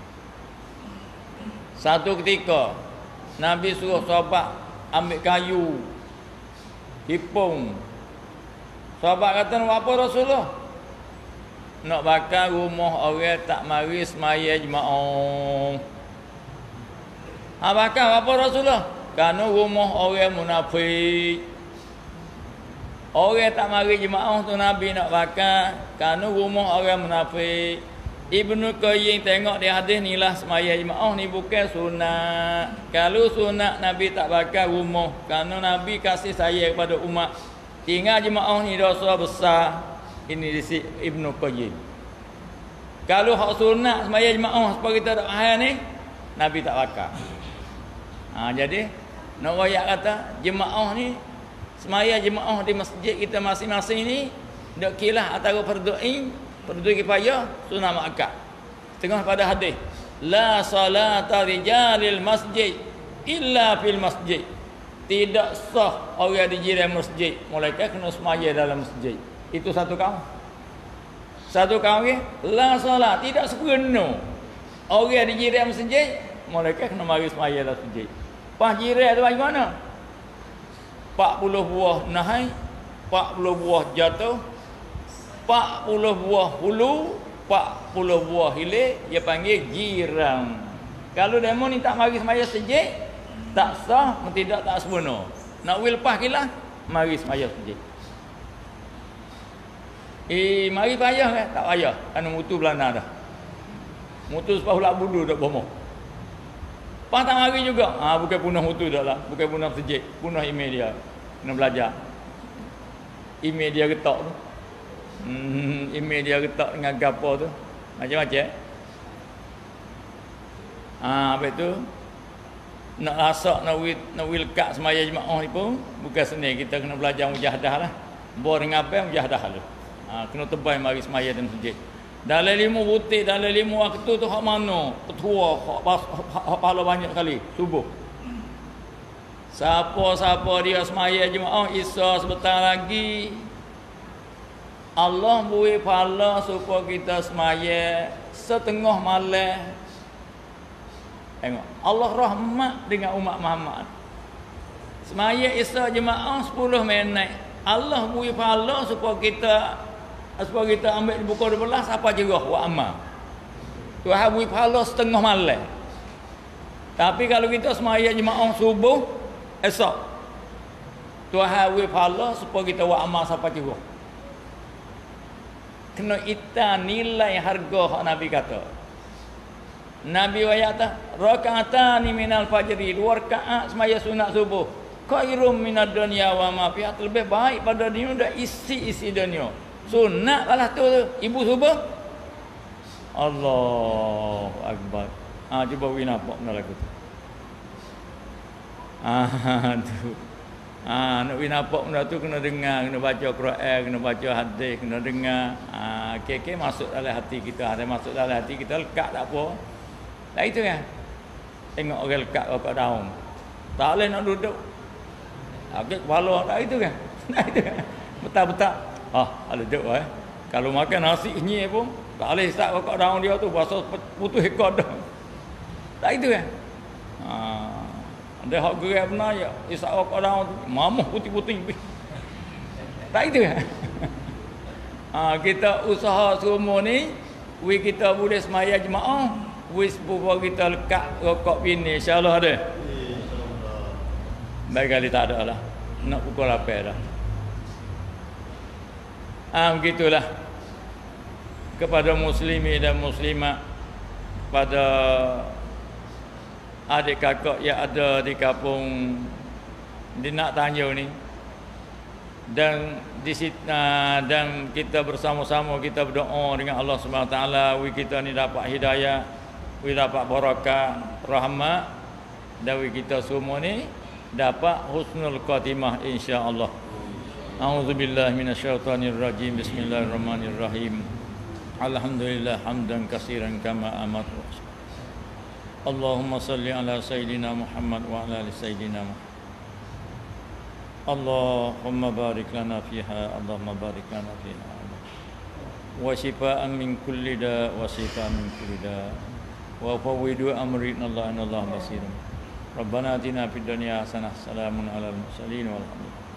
Satu ketika Nabi suruh sahabat ambil kayu hipung. Sahabat kata, "Nak apa Rasulullah?" "Nak bakar rumah orang tak mari semaya jemaah." Bakar apa Rasulullah? Kerana rumah orang munafik. Orang tak mari jemaah tu Nabi nak bakar kerana rumah orang munafik. Ibnu Qayyim tengok di hadis ni lah, semaya jemaah ni bukan sunat. Kalau sunat Nabi tak bakar rumah kerana Nabi kasih sayang kepada umat. Tinggal jemaah ni dosa besar. Ini di Ibnu Qayyim. Kalau hak sunat semaya jemaah supaya kita tak faham ni, Nabi tak bakar. Jadi nak royak kata jemaah ni, semaya jemaah di masjid kita masing-masing ni dak kilah antara fardu ain, fardu kifayah, sunah muakkad. Tengok pada hadis, la salata rijalil masjid illa fil masjid. Tidak sah orang di jiran masjid, melainkan kena semaya dalam masjid. Itu satu kaum. Satu kaum ni la salat, tidak sepenuh orang di jiran masjid, melainkan kena mari semaya dalam masjid. Pas jiran tu macam mana? 40 buah nahai, 40 buah jatuh, 40 buah hulu, 40 buah hilir, dia panggil jiran. Kalau demo ni tak mari semaya masjid, tak sah, tidak tak sempurna. Nak wil lepas kilah, mari semaya masjid. Mari payah kan? Tak payah. Kerana mutu belana dah. Mutu sepah ulak budu dah bomoh. Pas tak mari juga. Bukan punah mutu dah lah. Bukan punah masjid. Punah email dia. Kena belajar. Email dia getak tu. Email dia getak dengan gapo tu. Macam-macam. Habis tu nak rasak, nak lekat semaya jemaah ni pun bukan senang. Kita kena belajar mujahadah lah. Bor dengan apa mujahadah lah. Kena tebal mari semaya dan masjid. Dalam 5 butik, dalam 5 waktu tu hak mana? Petua hak pahala banyak kali subuh. Siapa-siapa dia semaya jemaah Isa sebentar lagi, Allah beri pahala supaya kita semaya setengah malam. Tengok, Allah rahmat dengan umat Muhammad. Semaya Isa jemaah 10 minit. Allah beri pahala supaya kita ambil buku 12 apa jerah wa amal. Tuhan beri pahala setengah malam. Tapi kalau kita semaya jemaah subuh esok, Tuhan beri pahala supaya kita wa amal apa jerah. Kena kita nilai harga hak Nabi kata. Nabi wayata rakaatani minal fajri, 2 rakaat semaya sunat subuh. Khairum minad dunya wa ma fiha, lebih baik pada dunia dan isi dunia. Sunat kalah tu ibu subuh Allahu Akbar. Cuba we nampak benda lagu tu. Tu. Nak we nampak benda tu kena dengar, kena baca Quran, kena baca hadis, kena dengar. Kek masuk dalam hati kita, ada masuk dalam hati kita lekat tak apa. Dah itu kan. Tengok orang lekat kat daun. Tak boleh nak duduk. Agak kepala dah itu kan. Dah itu kan. Betul-betul. Ada duduk Kalau makan nasi ni pun tak boleh start kat daun dia tu pasal putus ekor dah. Tak itu kan. Ada hak gerai benar je. Isak kat daun tu mamuh putih-putih. Tak itu kan. Kita usaha semua ni, kita boleh semaya jemaah, sepupu kita lekat rokok bini, insya-Allah ada. Baik kali tak ada lah. Nak pukul 8 dah. Begitulah. Kepada muslimin dan muslimat, pada adik kakak yang ada di kampung di nak tanya ni, dan di dan kita bersama-sama kita berdoa dengan Allah Subhanahu Wa Taala, kita ni dapat hidayah, dapat barakah, rahmat, dan kita semua ni dapat husnul khatimah insya-Allah. A'udzubillahi minasyaitonirrajim. Bismillahirrahmanirrahim. Alhamdulillah hamdan katsiran kama amar. Allahumma salli ala sayyidina Muhammad wa ala ali sayyidina Muhammad. Allahumma barik lana fiha, Allahumma barik lana fiha. Wa shifaan min kulli da, wa shifaan min kulli da. Wa fawwidu amrina Allah basir. Rabbana atina fid dunya hasanah. Salamun alal mursalin walhamdulillah.